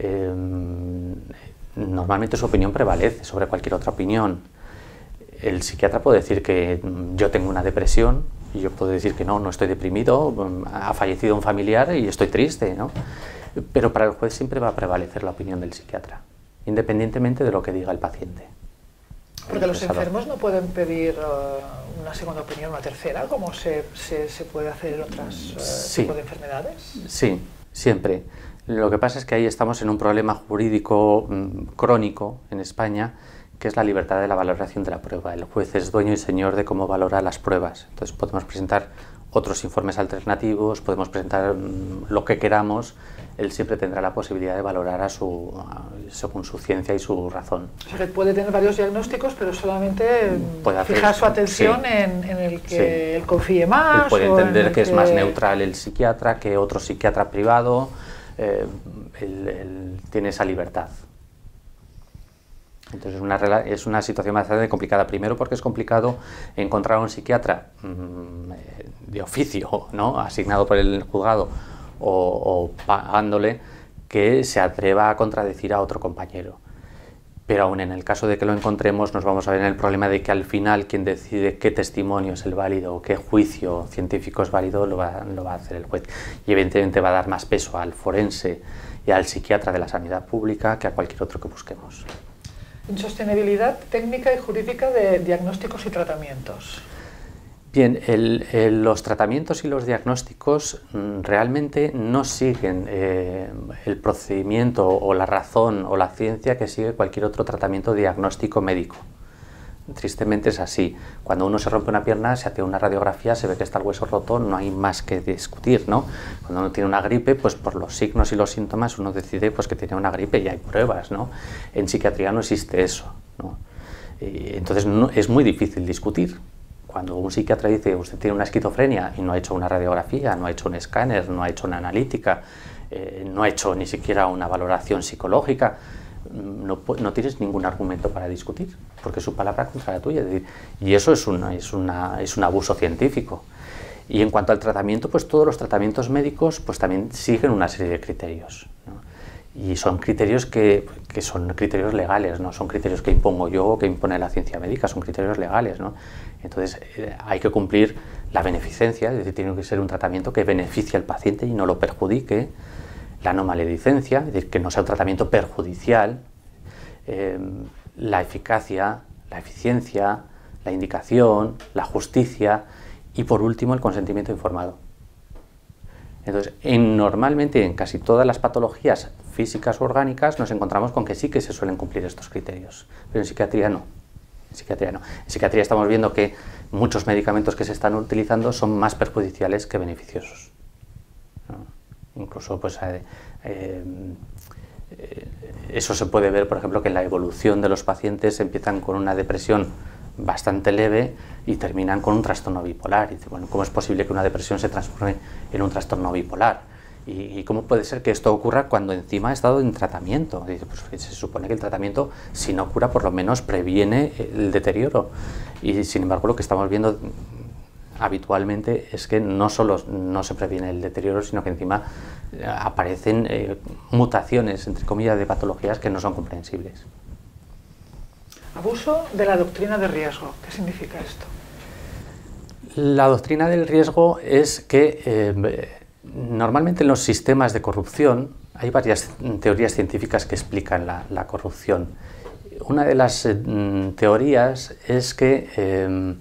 normalmente su opinión prevalece sobre cualquier otra opinión. El psiquiatra puede decir que yo tengo una depresión y yo puedo decir que no estoy deprimido, ha fallecido un familiar y estoy triste, ¿no? Pero para el juez siempre va a prevalecer la opinión del psiquiatra, independientemente de lo que diga el paciente. Porque los enfermos no pueden pedir una segunda opinión, una tercera, como se puede hacer en otros tipos de enfermedades. Sí, siempre. Lo que pasa es que ahí estamos en un problema jurídico crónico en España, que es la libertad de la valoración de la prueba. El juez es dueño y señor de cómo valora las pruebas. Entonces podemos presentar otros informes alternativos, podemos presentar lo que queramos, él siempre tendrá la posibilidad de valorar según su ciencia y su razón. O sea, que puede tener varios diagnósticos, pero solamente fijar su atención en el que él confíe más. Él puede entender que es más neutral el psiquiatra que otro psiquiatra privado, él tiene esa libertad. Entonces es una situación bastante complicada. Primero porque es complicado encontrar a un psiquiatra de oficio, ¿no?, asignado por el juzgado o pagándole, que se atreva a contradecir a otro compañero. Pero aún en el caso de que lo encontremos, nos vamos a ver en el problema de que al final quien decide qué testimonio es el válido o qué juicio científico es válido lo va a hacer el juez. Y evidentemente va a dar más peso al forense y al psiquiatra de la sanidad pública que a cualquier otro que busquemos. Insostenibilidad técnica y jurídica de diagnósticos y tratamientos. Bien, los tratamientos y los diagnósticos realmente no siguen el procedimiento o la razón o la ciencia que sigue cualquier otro tratamiento diagnóstico médico. Tristemente es así. Cuando uno se rompe una pierna, se hace una radiografía, se ve que está el hueso roto, no hay más que discutir, ¿no? Cuando uno tiene una gripe, pues por los signos y los síntomas uno decide pues, que tiene una gripe y hay pruebas, ¿no? En psiquiatría no existe eso, ¿no? Entonces es muy difícil discutir. Cuando un psiquiatra dice usted tiene una esquizofrenia y no ha hecho una radiografía, no ha hecho un escáner, no ha hecho una analítica, no ha hecho ni siquiera una valoración psicológica, no tienes ningún argumento para discutir, porque es su palabra contra la tuya. Es decir, y eso es un abuso científico. Y en cuanto al tratamiento, pues todos los tratamientos médicos pues también siguen una serie de criterios, ¿no? Y son criterios que son criterios legales, no son criterios que impongo yo o que impone la ciencia médica, son criterios legales, ¿no? Entonces hay que cumplir la beneficencia, es decir, tiene que ser un tratamiento que beneficie al paciente y no lo perjudique, la no maledicencia, es decir, que no sea un tratamiento perjudicial, la eficacia, la eficiencia, la indicación, la justicia y por último el consentimiento informado. Entonces, normalmente en casi todas las patologías físicas o orgánicas nos encontramos con que sí que se suelen cumplir estos criterios, pero en psiquiatría no. En psiquiatría estamos viendo que muchos medicamentos que se están utilizando son más perjudiciales que beneficiosos, ¿no? Incluso pues, eso se puede ver, por ejemplo, que en la evolución de los pacientes empiezan con una depresión bastante leve y terminan con un trastorno bipolar. Y dice, bueno, ¿cómo es posible que una depresión se transforme en un trastorno bipolar? ¿Y cómo puede ser que esto ocurra cuando encima ha estado en tratamiento? Dice, pues se supone que el tratamiento, si no cura, por lo menos previene el deterioro. Y sin embargo, lo que estamos viendo habitualmente es que no solo no se previene el deterioro, sino que encima aparecen mutaciones, entre comillas, de patologías que no son comprensibles. Abuso de la doctrina de riesgo. ¿Qué significa esto? La doctrina del riesgo es que normalmente en los sistemas de corrupción hay varias teorías científicas que explican la corrupción. Una de las teorías es que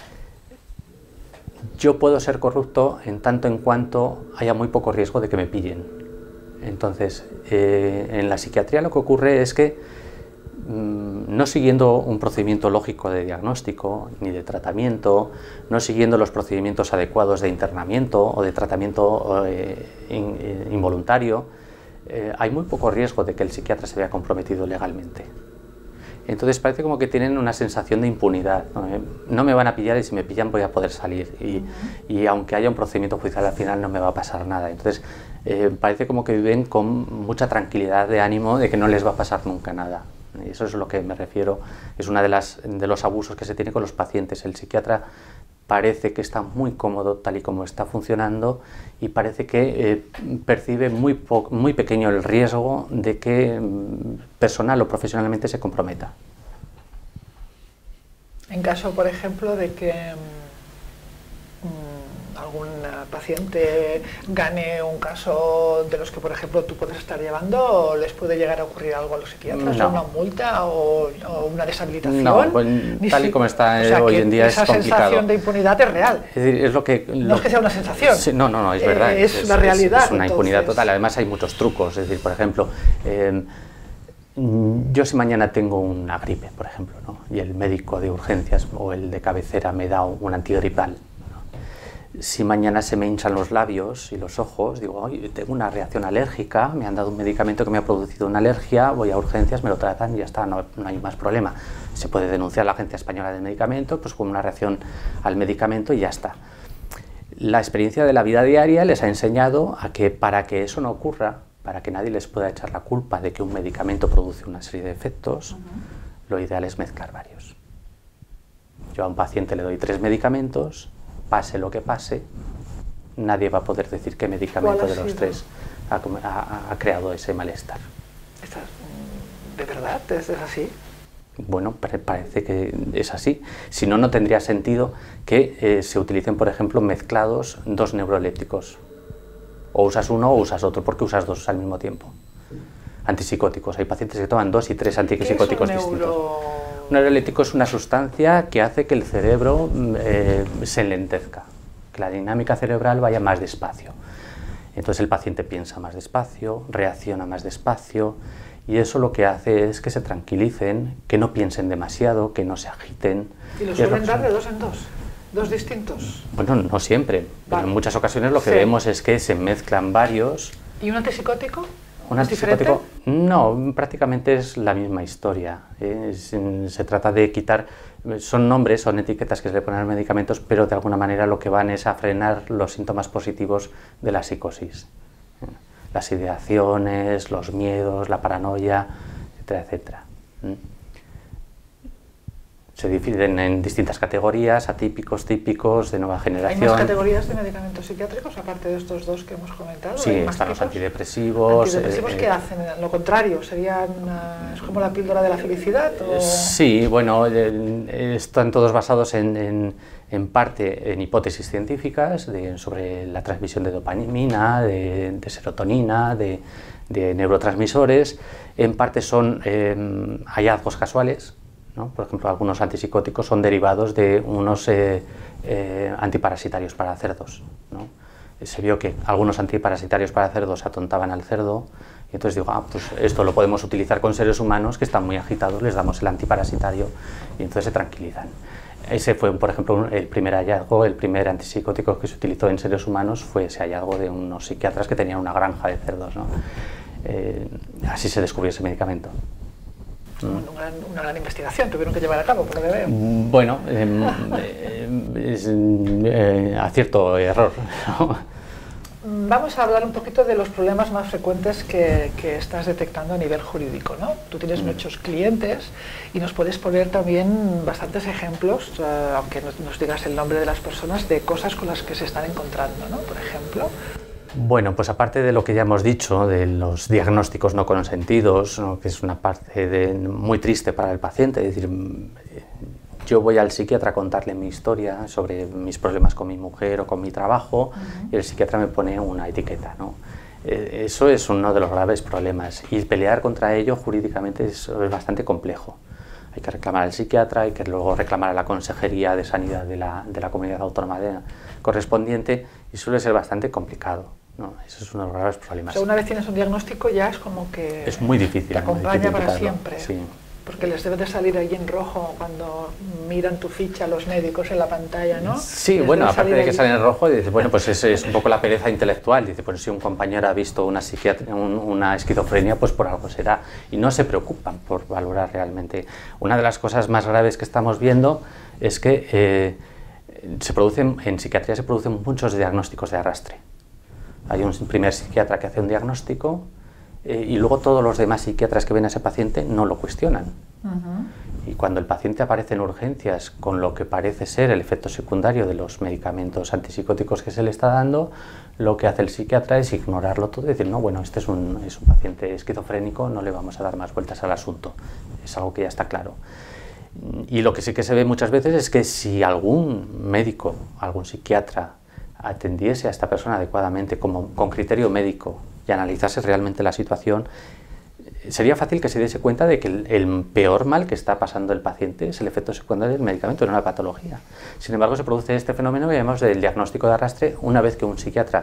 yo puedo ser corrupto en tanto en cuanto haya muy poco riesgo de que me pillen. Entonces, en la psiquiatría lo que ocurre es que no siguiendo un procedimiento lógico de diagnóstico ni de tratamiento, no siguiendo los procedimientos adecuados de internamiento o de tratamiento involuntario, hay muy poco riesgo de que el psiquiatra se vea comprometido legalmente. Entonces parece como que tienen una sensación de impunidad, ¿no? No me van a pillar y si me pillan voy a poder salir y aunque haya un procedimiento judicial al final no me va a pasar nada. Entonces parece como que viven con mucha tranquilidad de ánimo de que no les va a pasar nunca nada. Y eso es a lo que me refiero, es uno de los abusos que se tiene con los pacientes. El psiquiatra parece que está muy cómodo tal y como está funcionando y parece que percibe muy pequeño el riesgo de que personal o profesionalmente se comprometa. En caso, por ejemplo, de que algún paciente gane un caso de los que, por ejemplo, tú puedes estar llevando, ¿les puede llegar a ocurrir algo a los psiquiatras? No. ¿Una multa o una deshabilitación? No, pues, tal y como está hoy en día es complicado. Esa sensación de impunidad es real. Es decir, no es que sea una sensación. Sí, no, es verdad. Es la realidad. Es una impunidad total. Además hay muchos trucos. Es decir, por ejemplo, yo si mañana tengo una gripe, por ejemplo, ¿no? Y el médico de urgencias o el de cabecera me da un antigripal, si mañana se me hinchan los labios y los ojos, digo, oye, tengo una reacción alérgica, me han dado un medicamento que me ha producido una alergia, voy a urgencias, me lo tratan y ya está, no hay más problema. Se puede denunciar a la Agencia Española del Medicamento, pues con una reacción al medicamento y ya está. La experiencia de la vida diaria les ha enseñado a que para que eso no ocurra, para que nadie les pueda echar la culpa de que un medicamento produce una serie de efectos, lo ideal es mezclar varios. Yo a un paciente le doy 3 medicamentos, pase lo que pase, nadie va a poder decir qué medicamento de los sido? tres ha creado ese malestar. ¿De verdad? ¿Es así? Bueno, parece que es así. Si no, no tendría sentido que se utilicen, por ejemplo, mezclados dos neurolépticos. O usas uno o usas otro. ¿Por qué usas dos al mismo tiempo? Antipsicóticos. Hay pacientes que toman 2 y 3 antipsicóticos distintos. Un neuroléptico es una sustancia que hace que el cerebro se enlentezca, que la dinámica cerebral vaya más despacio. Entonces el paciente piensa más despacio, reacciona más despacio, y eso lo que hace es que se tranquilicen, que no piensen demasiado, que no se agiten. ¿Y lo suelen dar de 2 en 2? ¿Dos distintos? Bueno, no siempre, pero en muchas ocasiones lo que vemos es que se mezclan varios. ¿Y un antipsicótico? ¿Un antipsicótico? No, prácticamente es la misma historia. Se trata de quitar, son nombres, son etiquetas que se le ponen a los medicamentos, pero de alguna manera lo que van es a frenar los síntomas positivos de la psicosis. Las ideaciones, los miedos, la paranoia, etcétera, etcétera. Se dividen en distintas categorías, atípicos, típicos, de nueva generación. ¿Hay más categorías de medicamentos psiquiátricos aparte de estos dos que hemos comentado? Sí, están los antidepresivos. ¿Antidepresivos qué hacen? Lo contrario, ¿es como la píldora de la felicidad? ¿O? Sí, bueno, están todos basados en parte en hipótesis científicas sobre la transmisión de dopamina, de serotonina, de neurotransmisores. En parte son hallazgos casuales, ¿no? Por ejemplo, algunos antipsicóticos son derivados de unos antiparasitarios para cerdos, ¿no? Se vio que algunos antiparasitarios para cerdos atontaban al cerdo, y entonces digo, pues esto lo podemos utilizar con seres humanos que están muy agitados, les damos el antiparasitario y entonces se tranquilizan. Ese fue, por ejemplo, el primer hallazgo, el primer antipsicótico que se utilizó en seres humanos fue ese hallazgo de unos psiquiatras que tenían una granja de cerdos, ¿no? Así se descubrió ese medicamento. Una gran investigación tuvieron que llevar a cabo, por lo que veo. Bueno, acierto error, ¿no? Vamos a hablar un poquito de los problemas más frecuentes que estás detectando a nivel jurídico, ¿no? Tú tienes muchos clientes y nos puedes poner también bastantes ejemplos, aunque no nos digas el nombre de las personas, de cosas con las que se están encontrando, ¿no? Por ejemplo. Bueno, pues aparte de lo que ya hemos dicho, de los diagnósticos no consentidos, ¿no? Que es una parte muy triste para el paciente, es decir, yo voy al psiquiatra a contarle mi historia sobre mis problemas con mi mujer o con mi trabajo, y el psiquiatra me pone una etiqueta, ¿no? Eso es uno de los graves problemas, y pelear contra ello jurídicamente es bastante complejo. Hay que reclamar al psiquiatra, hay que luego reclamar a la Consejería de Sanidad de la comunidad autónoma correspondiente, y suele ser bastante complicado, ¿no? Eso es uno de los graves problemas. O sea, una vez tienes un diagnóstico ya es como que es muy difícil, te acompaña para siempre. Sí. Porque les debe de salir ahí en rojo cuando miran tu ficha los médicos en la pantalla, ¿no? Sí, Les bueno, debe aparte salir de que ahí. sale en rojo, dice, bueno, pues es un poco la pereza intelectual. Dice, pues si un compañero ha visto una esquizofrenia, pues por algo será. Y no se preocupan por valorar realmente. Una de las cosas más graves que estamos viendo es que en psiquiatría se producen muchos diagnósticos de arrastre. Hay un primer psiquiatra que hace un diagnóstico, y luego todos los demás psiquiatras que ven a ese paciente no lo cuestionan. Y cuando el paciente aparece en urgencias con lo que parece ser el efecto secundario de los medicamentos antipsicóticos que se le está dando, lo que hace el psiquiatra es ignorarlo todo y decir, no, bueno, este es un paciente esquizofrénico, no le vamos a dar más vueltas al asunto. Es algo que ya está claro. Y lo que sí que se ve muchas veces es que si algún médico, algún psiquiatra atendiese a esta persona adecuadamente con criterio médico y analizase realmente la situación, sería fácil que se diese cuenta de que el peor mal que está pasando el paciente es el efecto secundario del medicamento, no la patología. Sin embargo, se produce este fenómeno que llamamos del diagnóstico de arrastre. Una vez que un psiquiatra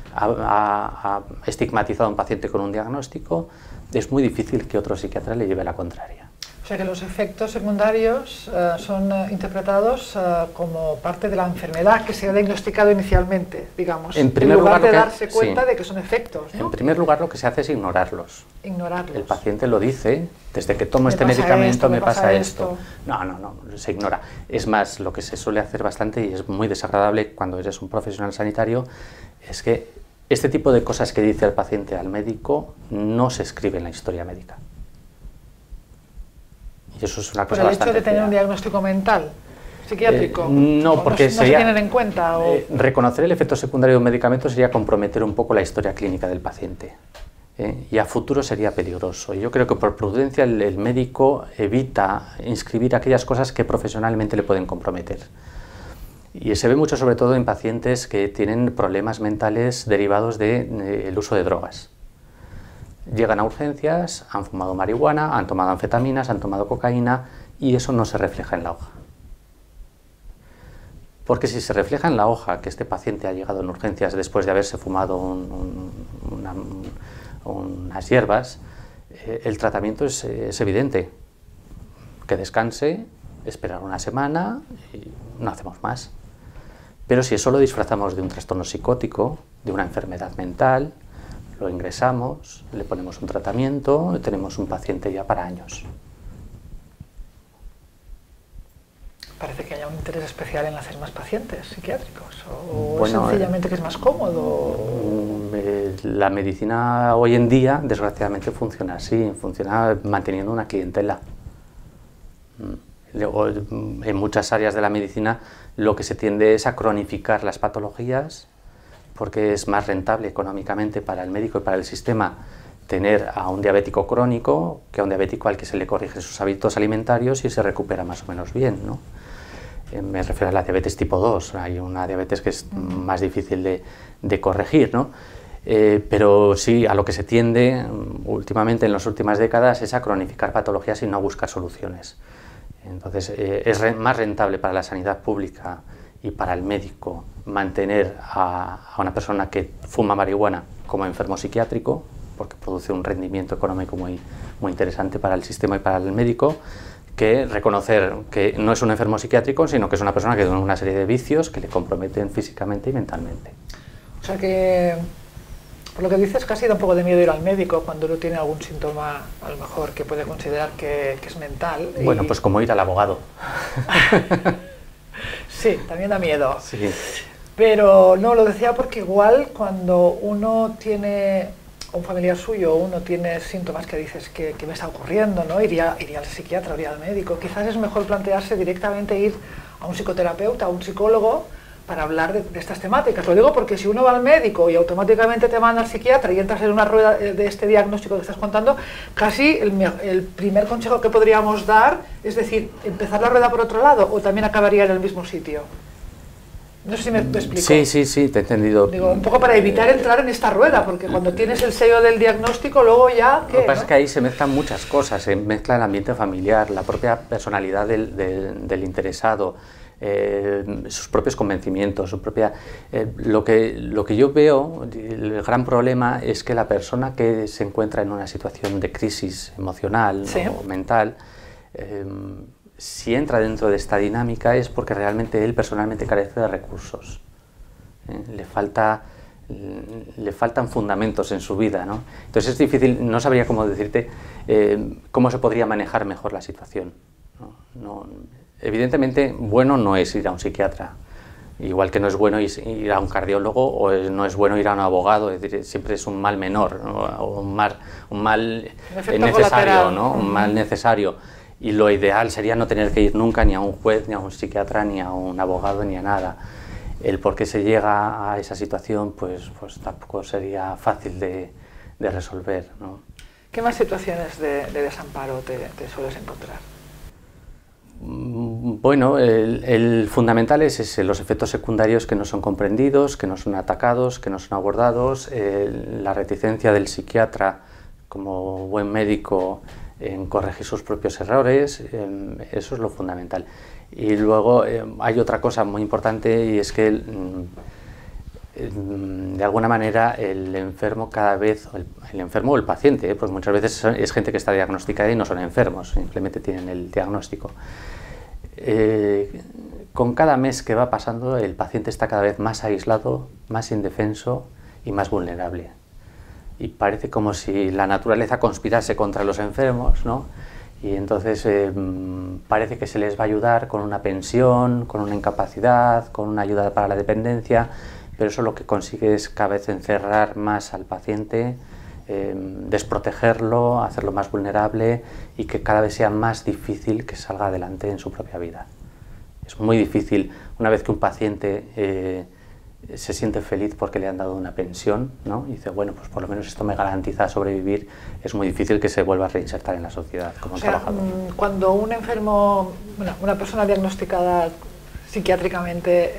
ha estigmatizado a un paciente con un diagnóstico, es muy difícil que otro psiquiatra le lleve la contraria. O sea que los efectos secundarios son interpretados como parte de la enfermedad que se ha diagnosticado inicialmente, digamos, en lugar de darse cuenta de que son efectos, ¿no? En primer lugar, lo que se hace es ignorarlos. Ignorarlos. El paciente lo dice, desde que tomo este medicamento me pasa esto. No, se ignora. Es más, lo que se suele hacer bastante, y es muy desagradable cuando eres un profesional sanitario, es que este tipo de cosas que dice el paciente al médico no se escribe en la historia médica. Y eso es una cosa bastante Por el hecho de tener fea. un diagnóstico mental. psiquiátrico? No, ¿O porque no se tienen en cuenta? O... reconocer el efecto secundario de un medicamento sería comprometer un poco la historia clínica del paciente. Y a futuro sería peligroso. Yo creo que por prudencia el médico evita inscribir aquellas cosas que profesionalmente le pueden comprometer. Y se ve mucho sobre todo en pacientes que tienen problemas mentales derivados del uso de drogas. Llegan a urgencias, han fumado marihuana, han tomado anfetaminas, han tomado cocaína y eso no se refleja en la hoja. Porque si se refleja en la hoja que este paciente ha llegado en urgencias después de haberse fumado unas hierbas, el tratamiento es evidente. Que descanse, esperar una semana y no hacemos más. Pero si eso lo disfrazamos de un trastorno psicótico, de una enfermedad mental, lo ingresamos, le ponemos un tratamiento y tenemos un paciente ya para años. Parece que haya un interés especial en hacer más pacientes psiquiátricos, o bueno, es sencillamente que es más cómodo. La medicina hoy en día, desgraciadamente, funciona así, funciona manteniendo una clientela. Luego, en muchas áreas de la medicina lo que se tiende es a cronificar las patologías porque es más rentable económicamente para el médico y para el sistema tener a un diabético crónico que a un diabético al que se le corrige sus hábitos alimentarios y se recupera más o menos bien, ¿no? Me refiero a la diabetes tipo 2, hay una diabetes que es más difícil de corregir, ¿no? Pero sí, a lo que se tiende últimamente, en las últimas décadas, es a cronificar patologías y no a buscar soluciones. Entonces, es más rentable para la sanidad pública y para el médico mantener a una persona que fuma marihuana como enfermo psiquiátrico, porque produce un rendimiento económico muy interesante para el sistema y para el médico, que reconocer que no es un enfermo psiquiátrico, sino que es una persona que tiene una serie de vicios que le comprometen físicamente y mentalmente. O sea que, por lo que dices, casi da un poco de miedo ir al médico cuando uno tiene algún síntoma, a lo mejor, que puede considerar que es mental. Bueno, pues como ir al abogado. Sí, también da miedo. Sí. Pero no, lo decía porque igual cuando uno tiene, un familiar suyo, uno tiene síntomas que dices que me está ocurriendo, ¿no? Iría al psiquiatra, iría al médico. Quizás es mejor plantearse directamente ir a un psicoterapeuta, a un psicólogo, para hablar de estas temáticas. Lo digo porque si uno va al médico y automáticamente te manda al psiquiatra y entras en una rueda de este diagnóstico que estás contando, casi el primer consejo que podríamos dar es decir, empezar la rueda por otro lado o también acabaría en el mismo sitio. No sé si me explico. Sí, te he entendido. Digo, un poco para evitar entrar en esta rueda, porque cuando tienes el sello del diagnóstico, luego ya... ¿qué, Lo que pasa no? es que ahí se mezclan muchas cosas, se mezcla el ambiente familiar, la propia personalidad del interesado, sus propios convencimientos, su propia... lo que yo veo, el gran problema es que la persona que se encuentra en una situación de crisis emocional, ¿no? O mental, si entra dentro de esta dinámica es porque realmente él personalmente carece de recursos. Le faltan fundamentos en su vida, ¿no? Entonces es difícil, no sabría cómo decirte cómo se podría manejar mejor la situación, ¿no? Evidentemente, bueno no es ir a un psiquiatra, igual que no es bueno ir a un cardiólogo o no es bueno ir a un abogado, es decir, siempre es un mal menor, ¿no? O un mal necesario, ¿no? Un mal necesario. Y lo ideal sería no tener que ir nunca ni a un juez, ni a un psiquiatra, ni a un abogado, ni a nada. El por qué se llega a esa situación, pues tampoco sería fácil de resolver, ¿no? ¿Qué más situaciones de desamparo te sueles encontrar? Bueno, el fundamental es ese, los efectos secundarios que no son comprendidos, que no son atacados, que no son abordados, la reticencia del psiquiatra como buen médico en corregir sus propios errores, eso es lo fundamental. Y luego hay otra cosa muy importante y es que de alguna manera el enfermo cada vez, el enfermo o el paciente, pues muchas veces es gente que está diagnosticada y no son enfermos, simplemente tienen el diagnóstico. Con cada mes que va pasando el paciente está cada vez más aislado, más indefenso y más vulnerable. Y parece como si la naturaleza conspirase contra los enfermos, ¿no? Y entonces parece que se les va a ayudar con una pensión, con una incapacidad, con una ayuda para la dependencia, pero eso lo que consigue es cada vez encerrar más al paciente, desprotegerlo, hacerlo más vulnerable y que cada vez sea más difícil que salga adelante en su propia vida. Es muy difícil, una vez que un paciente se siente feliz porque le han dado una pensión, ¿no? Y dice, bueno, pues por lo menos esto me garantiza sobrevivir, es muy difícil que se vuelva a reinsertar en la sociedad como un trabajador. Cuando un enfermo, bueno, una persona diagnosticada psiquiátricamente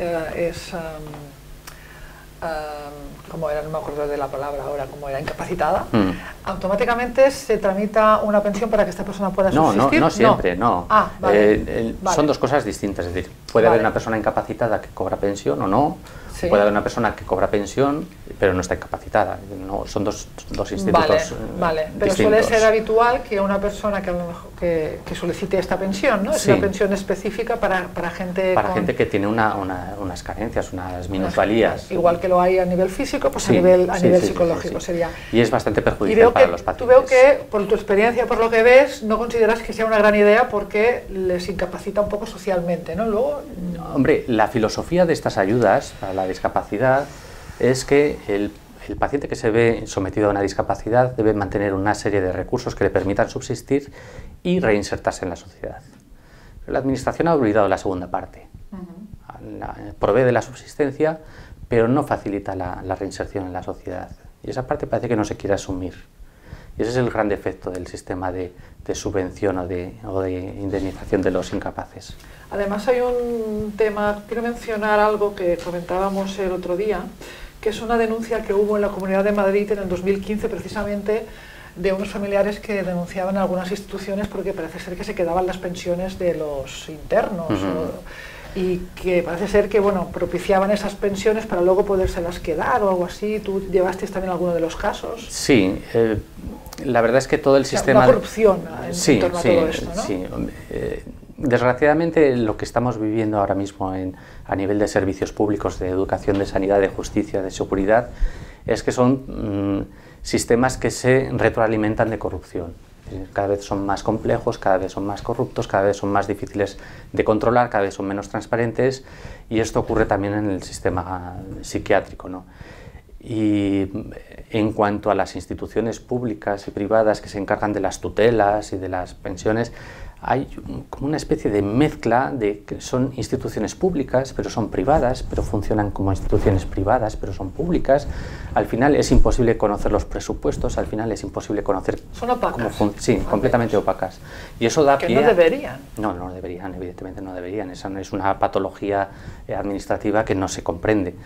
¿cómo era? No me acuerdo de la palabra ahora, ¿cómo era? Incapacitada, automáticamente se tramita una pensión para que esta persona pueda subsistir. No siempre, no. Ah, vale. Son dos cosas distintas, es decir, puede haber una persona incapacitada que cobra pensión o no, Sí. puede haber una persona que cobra pensión pero no está incapacitada, no, son dos institutos Vale, pero distintos. suele ser habitual que una persona que, a lo mejor, que solicite esta pensión, ¿no? Es Sí. una pensión específica para gente gente que tiene unas carencias, unas minusvalías. Igual que lo hay a nivel físico, pues Sí, a nivel sí, psicológico sí. sería. Y es bastante Y perjudicial veo para que, los pacientes. tú veo que, por tu experiencia, por lo que ves, no consideras que sea una gran idea porque les incapacita un poco socialmente, ¿no? Luego, Hombre, la filosofía de estas ayudas para la discapacidad es que el paciente que se ve sometido a una discapacidad debe mantener una serie de recursos que le permitan subsistir y reinsertarse en la sociedad. Pero la Administración ha olvidado la segunda parte. Provee de la subsistencia, pero no facilita la reinserción en la sociedad. Y esa parte parece que no se quiere asumir. Y ese es el gran defecto del sistema de subvención o de indemnización de los incapaces. además hay un tema, quiero mencionar algo que comentábamos el otro día, que es una denuncia que hubo en la Comunidad de Madrid en el 2015 precisamente de unos familiares que denunciaban a algunas instituciones porque parece ser que se quedaban las pensiones de los internos y que parece ser que bueno, propiciaban esas pensiones para luego podérselas quedar o algo así. ¿Tú llevaste también alguno de los casos? Sí, la verdad es que todo el sistema... Una corrupción en torno a todo esto, ¿no? Sí, desgraciadamente lo que estamos viviendo ahora mismo a nivel de servicios públicos, de educación, de sanidad, de justicia, de seguridad, es que son sistemas que se retroalimentan de corrupción. Cada vez son más complejos, cada vez son más corruptos, cada vez son más difíciles de controlar, cada vez son menos transparentes, y esto ocurre también en el sistema psiquiátrico, ¿no? Y en cuanto a las instituciones públicas y privadas que se encargan de las tutelas y de las pensiones, hay como una especie de mezcla de que son instituciones públicas, pero son privadas, pero funcionan como instituciones privadas, pero son públicas. Al final es imposible conocer los presupuestos, al final es imposible conocer... Son opacas. Sí, completamente opacas. Y eso da que pie... no deberían. No deberían, evidentemente no deberían. Esa no es una patología administrativa que no se comprende.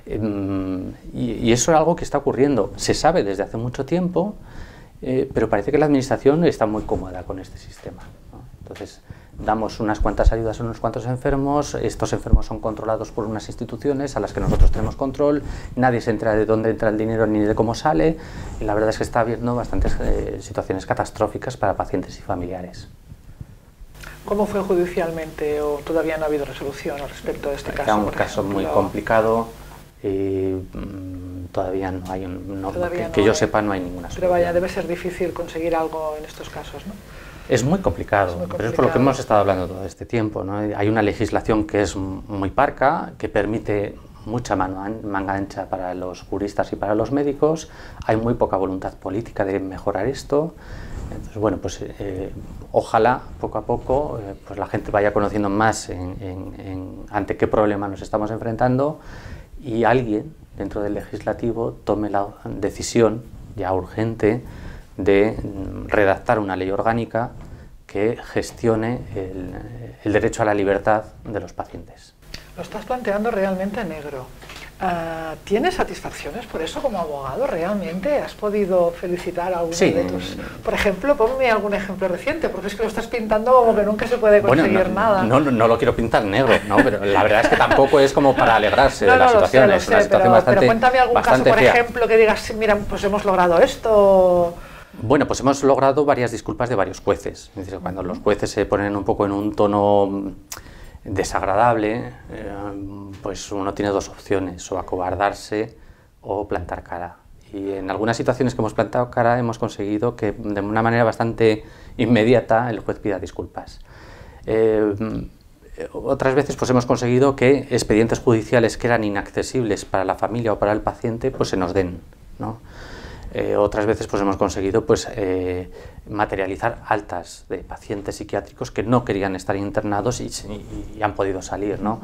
Y eso es algo que está ocurriendo. Se sabe desde hace mucho tiempo, pero parece que la administración está muy cómoda con este sistema, ¿no? Entonces, damos unas cuantas ayudas a unos cuantos enfermos, estos enfermos son controlados por unas instituciones a las que nosotros tenemos control, nadie se entera de dónde entra el dinero ni de cómo sale, y la verdad es que está habiendo bastantes situaciones catastróficas para pacientes y familiares. ¿Cómo fue judicialmente o todavía no ha habido resolución al respecto de este caso? Es un caso muy complicado y todavía no hay, que yo sepa, no hay ninguna solución. Pero vaya, debe ser difícil conseguir algo en estos casos, ¿no? Es muy complicado, pero es por lo que hemos estado hablando todo este tiempo, ¿no? Hay una legislación que es muy parca, que permite mucha manga ancha para los juristas y para los médicos, hay muy poca voluntad política de mejorar esto. Entonces, bueno, pues ojalá poco a poco pues la gente vaya conociendo más ante qué problema nos estamos enfrentando y alguien dentro del legislativo tome la decisión ya urgente de redactar una ley orgánica que gestione el derecho a la libertad de los pacientes. Lo estás planteando realmente negro. ¿Tienes satisfacciones por eso como abogado? ¿Realmente has podido felicitar a alguno de tus...? Por ejemplo, ponme algún ejemplo reciente, porque es que lo estás pintando como que nunca se puede conseguir nada. No lo quiero pintar negro, ¿no? Pero la verdad es que tampoco es como para alegrarse de la situación. Lo sé, es una situación bastante, pero cuéntame algún caso, por fea. ejemplo, que digas, mira, pues hemos logrado esto... Bueno, pues hemos logrado varias disculpas de varios jueces. Es decir, cuando los jueces se ponen un poco en un tono desagradable, pues uno tiene dos opciones, o acobardarse o plantar cara. Y en algunas situaciones que hemos plantado cara hemos conseguido que de una manera bastante inmediata el juez pida disculpas. Otras veces pues hemos conseguido que expedientes judiciales que eran inaccesibles para la familia o para el paciente pues se nos den, ¿no? Otras veces pues hemos conseguido pues, materializar altas de pacientes psiquiátricos que no querían estar internados y han podido salir, ¿no?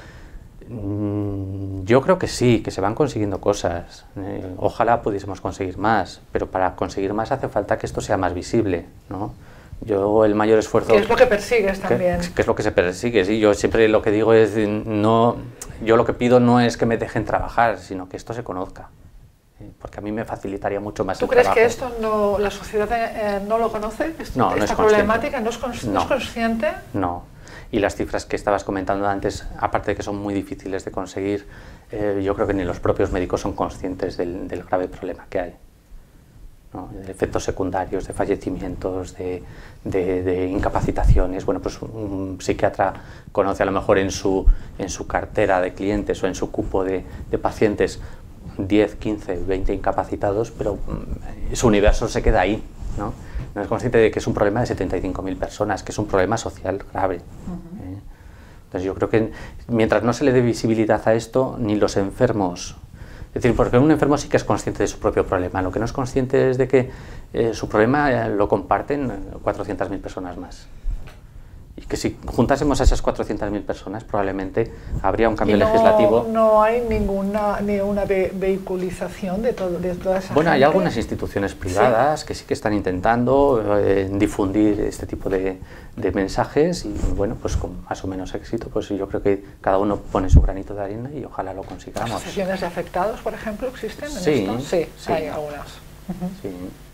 Yo creo que sí, que se van consiguiendo cosas. Ojalá pudiésemos conseguir más, pero para conseguir más hace falta que esto sea más visible, ¿no? Yo el mayor esfuerzo... ¿Qué es lo que persigues también? ¿Qué es lo que se persigue? Sí, yo siempre lo que digo es, no, yo lo que pido no es que me dejen trabajar, sino que esto se conozca. Porque a mí me facilitaría mucho más el trabajo. ¿Tú crees que esto no, la sociedad no lo conoce? No, no es ¿Esta problemática no es consciente? No. Y las cifras que estabas comentando antes, aparte de que son muy difíciles de conseguir, yo creo que ni los propios médicos son conscientes del grave problema que hay, ¿no? De efectos secundarios, de fallecimientos, de incapacitaciones. Bueno, pues un psiquiatra conoce a lo mejor en su cartera de clientes o en su cupo de pacientes 10, 15, 20 incapacitados, pero su universo se queda ahí, ¿no? No es consciente de que es un problema de 75.000 personas, que es un problema social grave. Entonces yo creo que mientras no se le dé visibilidad a esto, ni los enfermos... Es decir, porque un enfermo sí que es consciente de su propio problema, lo que no es consciente es de que su problema lo comparten 400.000 personas más. Y que si juntásemos a esas 400.000 personas, probablemente habría un cambio legislativo. ¿No hay ni una vehiculización de toda esa Bueno, gente? hay algunas instituciones privadas que sí que están intentando difundir este tipo de mensajes y, bueno, pues con más o menos éxito, pues yo creo que cada uno pone su granito de arena y ojalá lo consigamos. ¿Asociaciones de afectados, por ejemplo, existen en Sí, esto? Sí, hay algunas. Sí.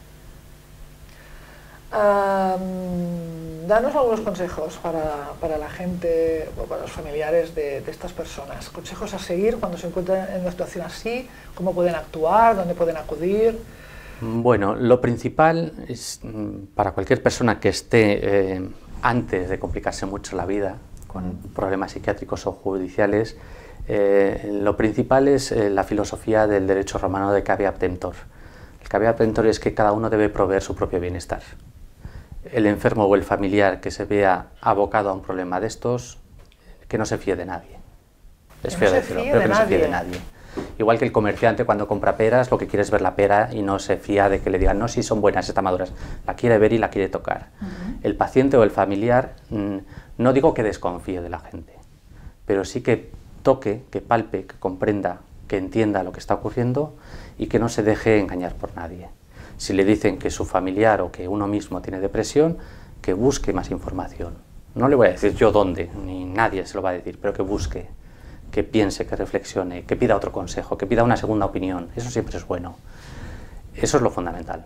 Danos algunos consejos para la gente o para los familiares de estas personas. Consejos a seguir cuando se encuentran en una situación así, cómo pueden actuar, dónde pueden acudir. Bueno, lo principal es para cualquier persona que esté antes de complicarse mucho la vida con problemas psiquiátricos o judiciales, lo principal es la filosofía del derecho romano de caveat emptor. El caveat emptor es que cada uno debe proveer su propio bienestar. El enfermo o el familiar que se vea abocado a un problema de estos, que no se fíe de nadie. Es feo decirlo, pero que no se fíe de nadie. Igual que el comerciante cuando compra peras, lo que quiere es ver la pera y no se fía de que le digan, no, sí son buenas, están maduras. La quiere ver y la quiere tocar. El paciente o el familiar, no digo que desconfíe de la gente, pero sí que toque, que palpe, que comprenda, que entienda lo que está ocurriendo y que no se deje engañar por nadie. Si le dicen que su familiar o que uno mismo tiene depresión, que busque más información. No le voy a decir yo dónde, ni nadie se lo va a decir, pero que busque, que piense, que reflexione, que pida otro consejo, que pida una segunda opinión. Eso siempre es bueno. Eso es lo fundamental.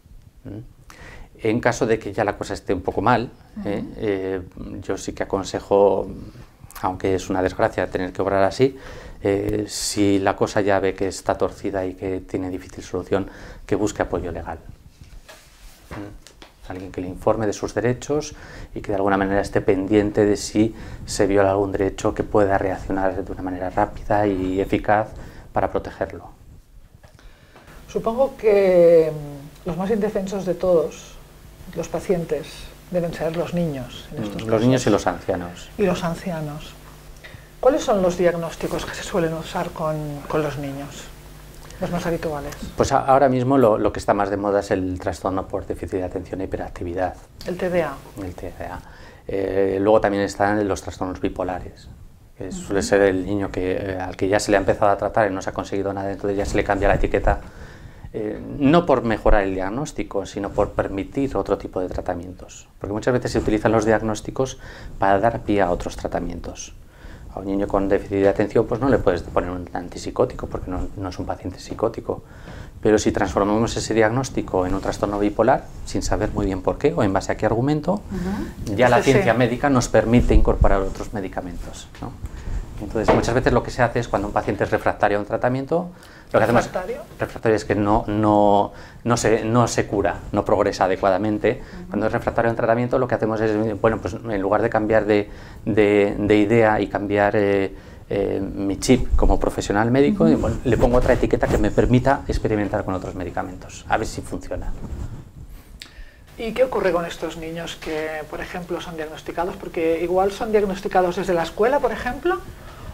En caso de que ya la cosa esté un poco mal, yo sí que aconsejo, aunque es una desgracia tener que obrar así, si la cosa ya ve que está torcida y que tiene difícil solución, que busque apoyo legal. Alguien que le informe de sus derechos y que de alguna manera esté pendiente de si se viola algún derecho, que pueda reaccionar de una manera rápida y eficaz para protegerlo. Supongo que los más indefensos de todos, los pacientes, deben ser los niños. En estos Los casos. niños y los ancianos. Y los ancianos. ¿Cuáles son los diagnósticos que se suelen usar con los niños, los más habituales? Pues ahora mismo lo que está más de moda es el trastorno por déficit de atención e hiperactividad. El TDA. El TDA. Luego también están los trastornos bipolares, que suele ser el niño al que ya se le ha empezado a tratar y no se ha conseguido nada, entonces ya se le cambia la etiqueta, no por mejorar el diagnóstico, sino por permitir otro tipo de tratamientos. Porque muchas veces se utilizan los diagnósticos para dar pie a otros tratamientos. A un niño con déficit de atención pues no le puedes poner un antipsicótico porque no es un paciente psicótico. Pero si transformamos ese diagnóstico en un trastorno bipolar, sin saber muy bien por qué o en base a qué argumento, ya la ciencia médica nos permite incorporar otros medicamentos, ¿no? Entonces, muchas veces lo que se hace es cuando un paciente es refractario a un tratamiento, lo que hacemos refractario es que no se cura, no progresa adecuadamente. Cuando es refractario a un tratamiento, lo que hacemos es, bueno, pues en lugar de cambiar de idea y cambiar mi chip como profesional médico, bueno, le pongo otra etiqueta que me permita experimentar con otros medicamentos, a ver si funciona. ¿Y qué ocurre con estos niños que, por ejemplo, son diagnosticados? Porque igual son diagnosticados desde la escuela, por ejemplo,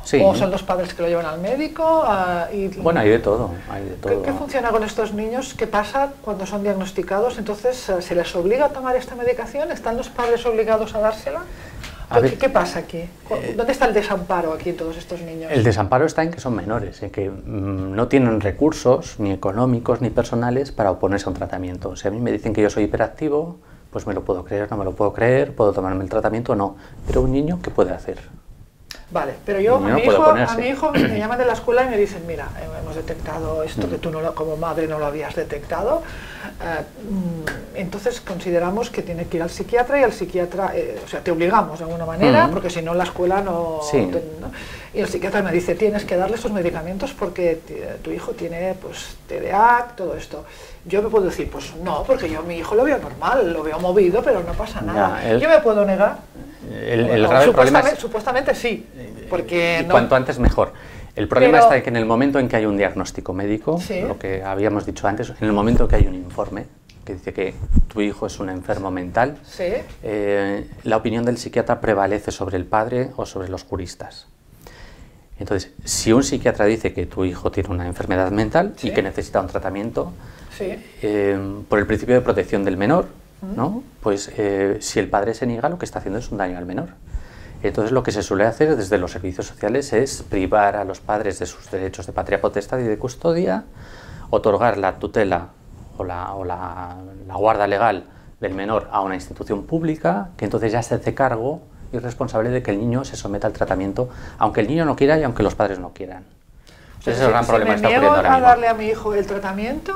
Sí. ¿O son los padres que lo llevan al médico? Bueno, hay de todo, hay de todo. ¿Qué funciona con estos niños? ¿Qué pasa cuando son diagnosticados? Entonces, ¿se les obliga a tomar esta medicación? ¿Están los padres obligados a dársela? ¿Qué pasa aquí? ¿Dónde está el desamparo aquí en todos estos niños? El desamparo está en que son menores, en que no tienen recursos ni económicos ni personales para oponerse a un tratamiento. Si a mí me dicen que yo soy hiperactivo, pues me lo puedo creer, no me lo puedo creer, puedo tomarme el tratamiento o no. Pero un niño, ¿qué puede hacer? Vale, pero yo No a mi hijo me llaman de la escuela y me dicen, mira, hemos detectado esto que tú como madre no lo habías detectado, entonces consideramos que tiene que ir al psiquiatra y al psiquiatra, o sea, te obligamos de alguna manera, porque si no la escuela no, Sí. ¿no? Y el psiquiatra me dice, tienes que darle esos medicamentos porque tu hijo tiene pues TDA, todo esto. Yo me puedo decir, pues no, porque yo a mi hijo lo veo normal, lo veo movido, pero no pasa nada. Yo me puedo negar. El grave problema es... Supuestamente sí, porque no... Cuanto antes mejor. El problema está en que en el momento en que hay un diagnóstico médico, sí, lo que habíamos dicho antes, en el momento en que hay un informe que dice que tu hijo es un enfermo mental, sí, la opinión del psiquiatra prevalece sobre el padre o sobre los juristas. Entonces, si un psiquiatra dice que tu hijo tiene una enfermedad mental, sí, y que necesita un tratamiento, sí, por el principio de protección del menor, ¿no? Pues si el padre se niega, lo que está haciendo es un daño al menor. Entonces lo que se suele hacer desde los servicios sociales es privar a los padres de sus derechos de patria potestad y de custodia, otorgar la tutela o la guarda legal del menor a una institución pública, que entonces ya se hace cargo y responsable de que el niño se someta al tratamiento, aunque el niño no quiera y aunque los padres no quieran. Ese es el gran problema que está ocurriendo ahora mismo. Si me niego a darle a mi hijo el tratamiento,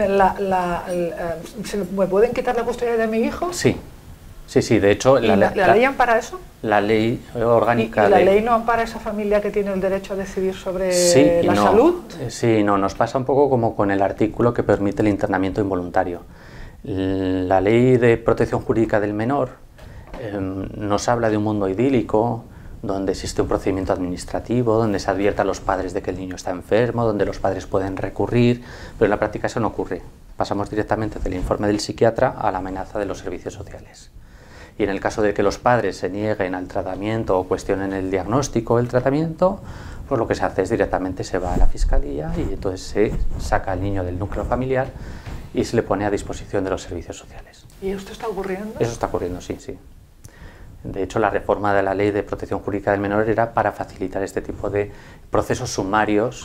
¿me pueden quitar la custodia de mi hijo? Sí, sí, sí, de hecho... ¿Y la ley ampara eso? La ley orgánica... ¿Y la ley no ampara a esa familia que tiene el derecho a decidir sobre la salud? Sí, no, nos pasa un poco como con el artículo que permite el internamiento involuntario. La ley de protección jurídica del menor nos habla de un mundo idílico, donde existe un procedimiento administrativo, donde se advierte a los padres de que el niño está enfermo, donde los padres pueden recurrir, pero en la práctica eso no ocurre. Pasamos directamente del informe del psiquiatra a la amenaza de los servicios sociales. Y en el caso de que los padres se nieguen al tratamiento o cuestionen el diagnóstico o el tratamiento, pues lo que se hace es directamente se va a la fiscalía y entonces se saca al niño del núcleo familiar y se le pone a disposición de los servicios sociales. ¿Y esto está ocurriendo? Eso está ocurriendo, sí, sí. De hecho, la reforma de la Ley de Protección Jurídica del Menor era para facilitar este tipo de procesos sumarios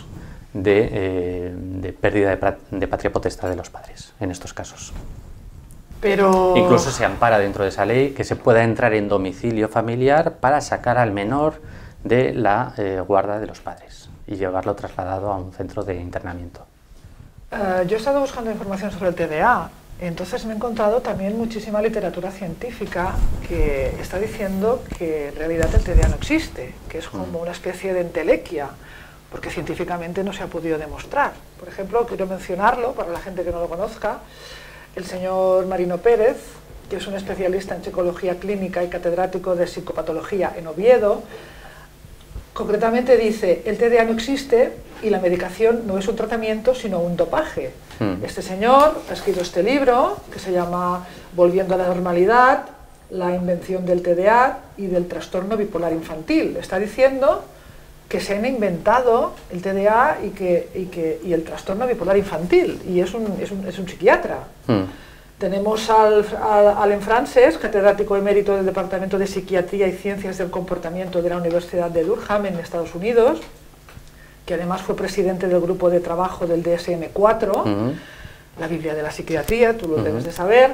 de pérdida de patria potestad de los padres, en estos casos. Pero... Incluso se ampara dentro de esa ley que se pueda entrar en domicilio familiar para sacar al menor de la guarda de los padres y llevarlo trasladado a un centro de internamiento. Yo he estado buscando información sobre el TDA. Entonces me he encontrado también muchísima literatura científica que está diciendo que en realidad el TDA no existe, que es como una especie de entelequia, porque científicamente no se ha podido demostrar. Por ejemplo, quiero mencionarlo para la gente que no lo conozca, el señor Marino Pérez, que es un especialista en psicología clínica y catedrático de psicopatología en Oviedo, concretamente dice, el TDA no existe y la medicación no es un tratamiento sino un dopaje. Este señor ha escrito este libro que se llama Volviendo a la normalidad, la invención del TDA y del trastorno bipolar infantil. Está diciendo que se han inventado el TDA y el trastorno bipolar infantil, y es un psiquiatra. Tenemos al Alain Frances, catedrático emérito del Departamento de Psiquiatría y Ciencias del Comportamiento de la Universidad de Durham en Estados Unidos, que además fue presidente del grupo de trabajo del DSM-4, la Biblia de la psiquiatría, tú lo debes de saber,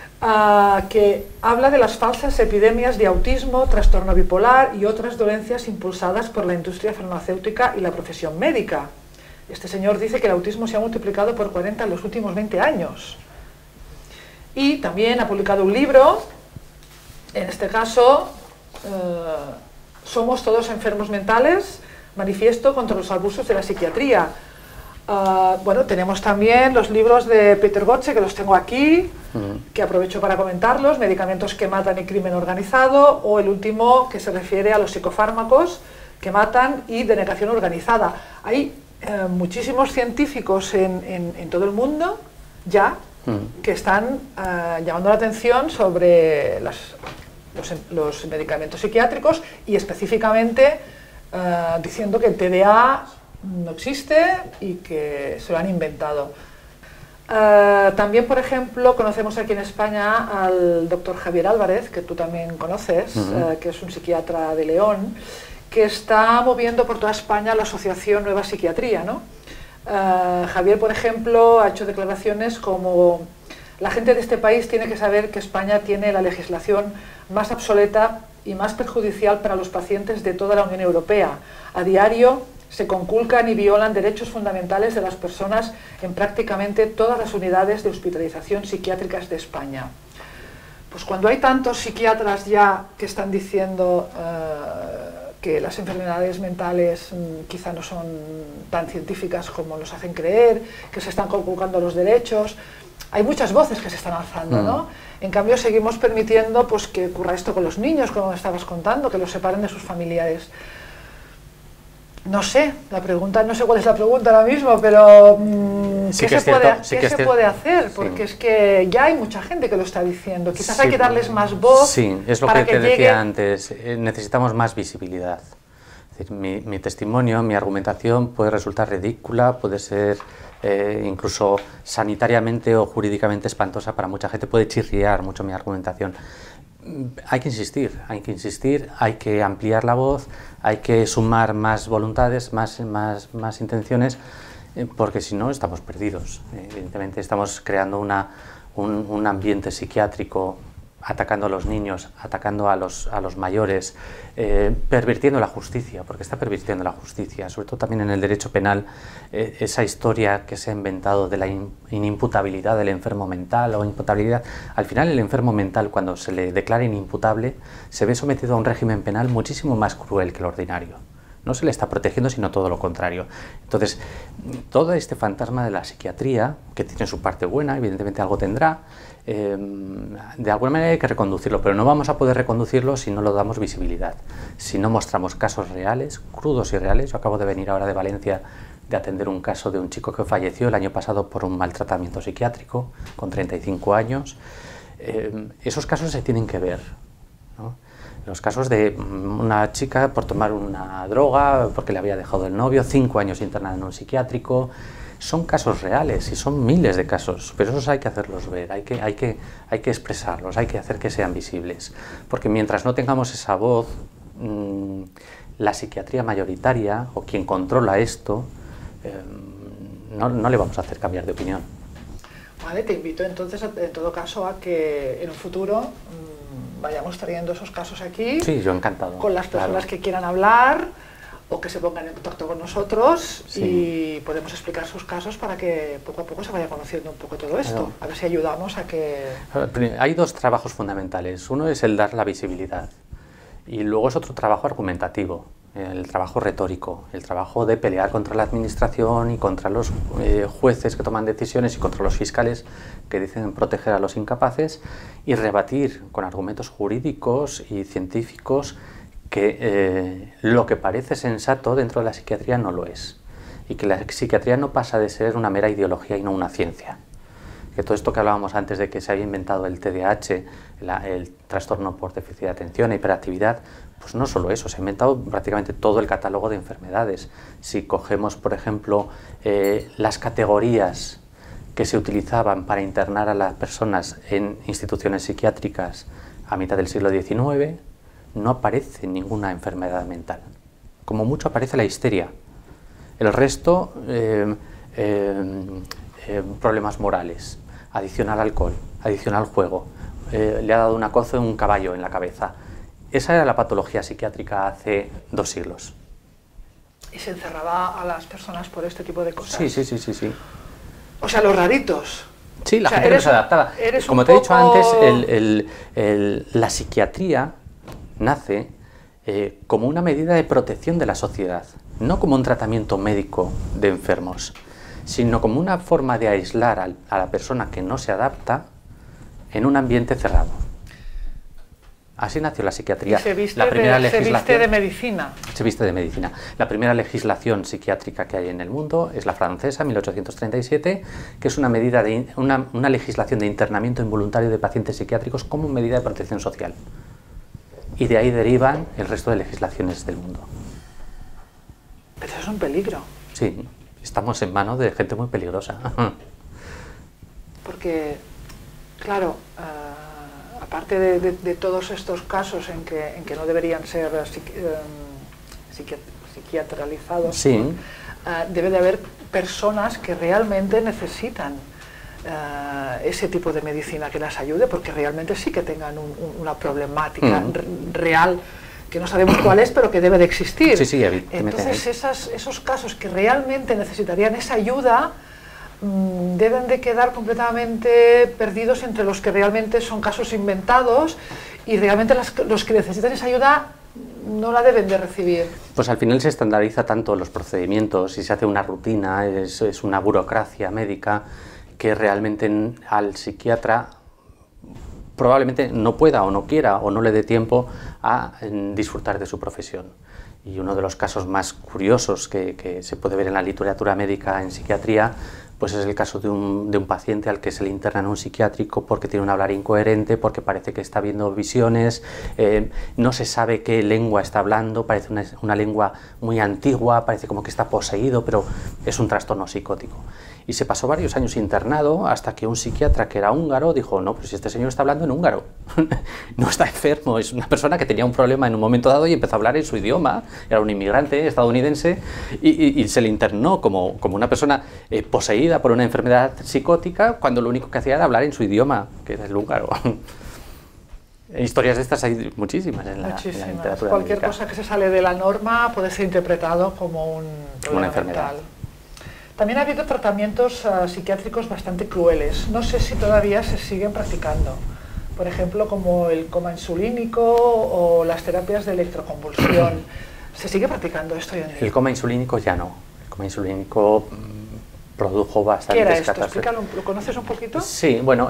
que habla de las falsas epidemias de autismo, trastorno bipolar y otras dolencias impulsadas por la industria farmacéutica y la profesión médica. Este señor dice que el autismo se ha multiplicado por 40 en los últimos 20 años. Y también ha publicado un libro, en este caso, Somos todos enfermos mentales, manifiesto contra los abusos de la psiquiatría. Bueno, tenemos también los libros de Peter Gotze, que los tengo aquí, que aprovecho para comentarlos, Medicamentos que matan y crimen organizado, o el último que se refiere a los psicofármacos que matan y denegación organizada. Hay muchísimos científicos en todo el mundo ya que están llamando la atención sobre los medicamentos psiquiátricos y específicamente diciendo que el TDA no existe y que se lo han inventado. También, por ejemplo, conocemos aquí en España al doctor Javier Álvarez, que tú también conoces, que es un psiquiatra de León, que está moviendo por toda España la asociación Nueva Psiquiatría, ¿no? Javier, por ejemplo, ha hecho declaraciones como: la gente de este país tiene que saber que España tiene la legislación más obsoleta y más perjudicial para los pacientes de toda la Unión Europea. A diario se conculcan y violan derechos fundamentales de las personas en prácticamente todas las unidades de hospitalización psiquiátricas de España. Pues cuando hay tantos psiquiatras ya que están diciendo que las enfermedades mentales quizá no son tan científicas como nos hacen creer, que se están conculcando los derechos, hay muchas voces que se están alzando, ¿no? En cambio seguimos permitiendo pues, que ocurra esto con los niños, como me estabas contando, que los separen de sus familiares. No sé, no sé cuál es la pregunta ahora mismo, pero ¿qué se puede hacer? Porque es que ya hay mucha gente que lo está diciendo. Quizás hay que darles más voz. Sí, es lo que te decía antes. Necesitamos más visibilidad. Es decir, mi testimonio, mi argumentación puede resultar ridícula, puede ser incluso sanitariamente o jurídicamente espantosa para mucha gente, puede chirriar mucho mi argumentación. Hay que insistir, hay que ampliar la voz, hay que sumar más voluntades, más intenciones, porque si no estamos perdidos. Evidentemente estamos creando un ambiente psiquiátrico, atacando a los niños, atacando a los mayores, pervirtiendo la justicia, porque está pervirtiendo la justicia, sobre todo también en el derecho penal, esa historia que se ha inventado de la inimputabilidad del enfermo mental o imputabilidad. Al final el enfermo mental, cuando se le declara inimputable, se ve sometido a un régimen penal muchísimo más cruel que el ordinario. No se le está protegiendo, sino todo lo contrario. Entonces, todo este fantasma de la psiquiatría, que tiene su parte buena, evidentemente algo tendrá, de alguna manera hay que reconducirlo, pero no vamos a poder reconducirlo si no lo damos visibilidad, si no mostramos casos reales, crudos y reales. Yo acabo de venir ahora de Valencia de atender un caso de un chico que falleció el año pasado por un maltratamiento psiquiátrico, con 35 años. Esos casos se tienen que ver, ¿no? Los casos de una chica por tomar una droga, porque le había dejado el novio, 5 años internada en un psiquiátrico. Son casos reales y son miles de casos, pero esos hay que hacerlos ver, hay que expresarlos, hay que hacer que sean visibles. Porque mientras no tengamos esa voz, la psiquiatría mayoritaria o quien controla esto, no le vamos a hacer cambiar de opinión. Vale, te invito entonces, en todo caso, a que en un futuro vayamos trayendo esos casos aquí. Sí, yo encantado. Con las personas que quieran hablar o que se pongan en contacto con nosotros, y podemos explicar sus casos para que poco a poco se vaya conociendo un poco todo esto. A ver si ayudamos a que... Hay dos trabajos fundamentales. Uno es el dar la visibilidad y luego es otro trabajo argumentativo, el trabajo retórico, el trabajo de pelear contra la administración y contra los jueces que toman decisiones y contra los fiscales que dicen proteger a los incapaces, y rebatir con argumentos jurídicos y científicos que lo que parece sensato dentro de la psiquiatría no lo es, y que la psiquiatría no pasa de ser una mera ideología y no una ciencia. Que todo esto que hablábamos antes de que se había inventado el TDAH, el trastorno por déficit de atención e hiperactividad, pues no solo eso, se ha inventado prácticamente todo el catálogo de enfermedades. Si cogemos, por ejemplo, las categorías que se utilizaban para internar a las personas en instituciones psiquiátricas a mitad del siglo XIX, no aparece ninguna enfermedad mental. Como mucho aparece la histeria. El resto, problemas morales, adicción al alcohol, adicción al juego, le ha dado un acoso en un caballo en la cabeza. Esa era la patología psiquiátrica hace 2 siglos. ¿Y se encerraba a las personas por este tipo de cosas? Sí. O sea, los raritos. Sí, la gente no se adaptaba. Como te he dicho antes, la psiquiatría nace como una medida de protección de la sociedad, no como un tratamiento médico de enfermos, sino como una forma de aislar a la persona que no se adapta en un ambiente cerrado. Así nació la psiquiatría. Y se viste de medicina. Se viste de medicina. La primera legislación psiquiátrica que hay en el mundo es la francesa, 1837, que es una legislación de internamiento involuntario de pacientes psiquiátricos como medida de protección social. Y de ahí derivan el resto de legislaciones del mundo. Pero eso es un peligro. Sí, estamos en manos de gente muy peligrosa. Porque, claro, aparte de todos estos casos en que no deberían ser psiquiatralizados, Sí. Debe de haber personas que realmente necesitan ese tipo de medicina que las ayude, porque realmente sí que tengan una problemática real, que no sabemos cuál es, pero que debe de existir. Sí, sí, evidentemente. Entonces esos casos que realmente necesitarían esa ayuda deben de quedar completamente perdidos entre los que realmente son casos inventados, y realmente los que necesitan esa ayuda no la deben de recibir. Pues al final se estandariza tanto los procedimientos y se hace una rutina, es una burocracia médica, que realmente al psiquiatra probablemente no pueda o no quiera o no le dé tiempo a disfrutar de su profesión. Y uno de los casos más curiosos que se puede ver en la literatura médica en psiquiatría, pues es el caso de un paciente al que se le interna en un psiquiátrico porque tiene un hablar incoherente, porque parece que está viendo visiones, no se sabe qué lengua está hablando, parece una lengua muy antigua, parece como que está poseído, pero es un trastorno psicótico. Y se pasó varios años internado hasta que un psiquiatra que era húngaro dijo: no, pues este señor está hablando en húngaro, no está enfermo, es una persona que tenía un problema en un momento dado y empezó a hablar en su idioma, era un inmigrante estadounidense, y se le internó como una persona poseída por una enfermedad psicótica, cuando lo único que hacía era hablar en su idioma, que era el húngaro. Historias de estas hay muchísimas en la literatura Cualquier médica. cosa que se sale de la norma puede ser interpretado como un problema una enfermedad. mental. También ha habido tratamientos psiquiátricos bastante crueles. No sé si todavía se siguen practicando. Por ejemplo, como el coma insulínico o las terapias de electroconvulsión. ¿Se sigue practicando esto hoy en día? El coma insulínico ya no. El coma insulínico produjo bastantes ¿Qué era esto? catástrofes. Explícalo, ¿lo conoces un poquito? Sí, bueno,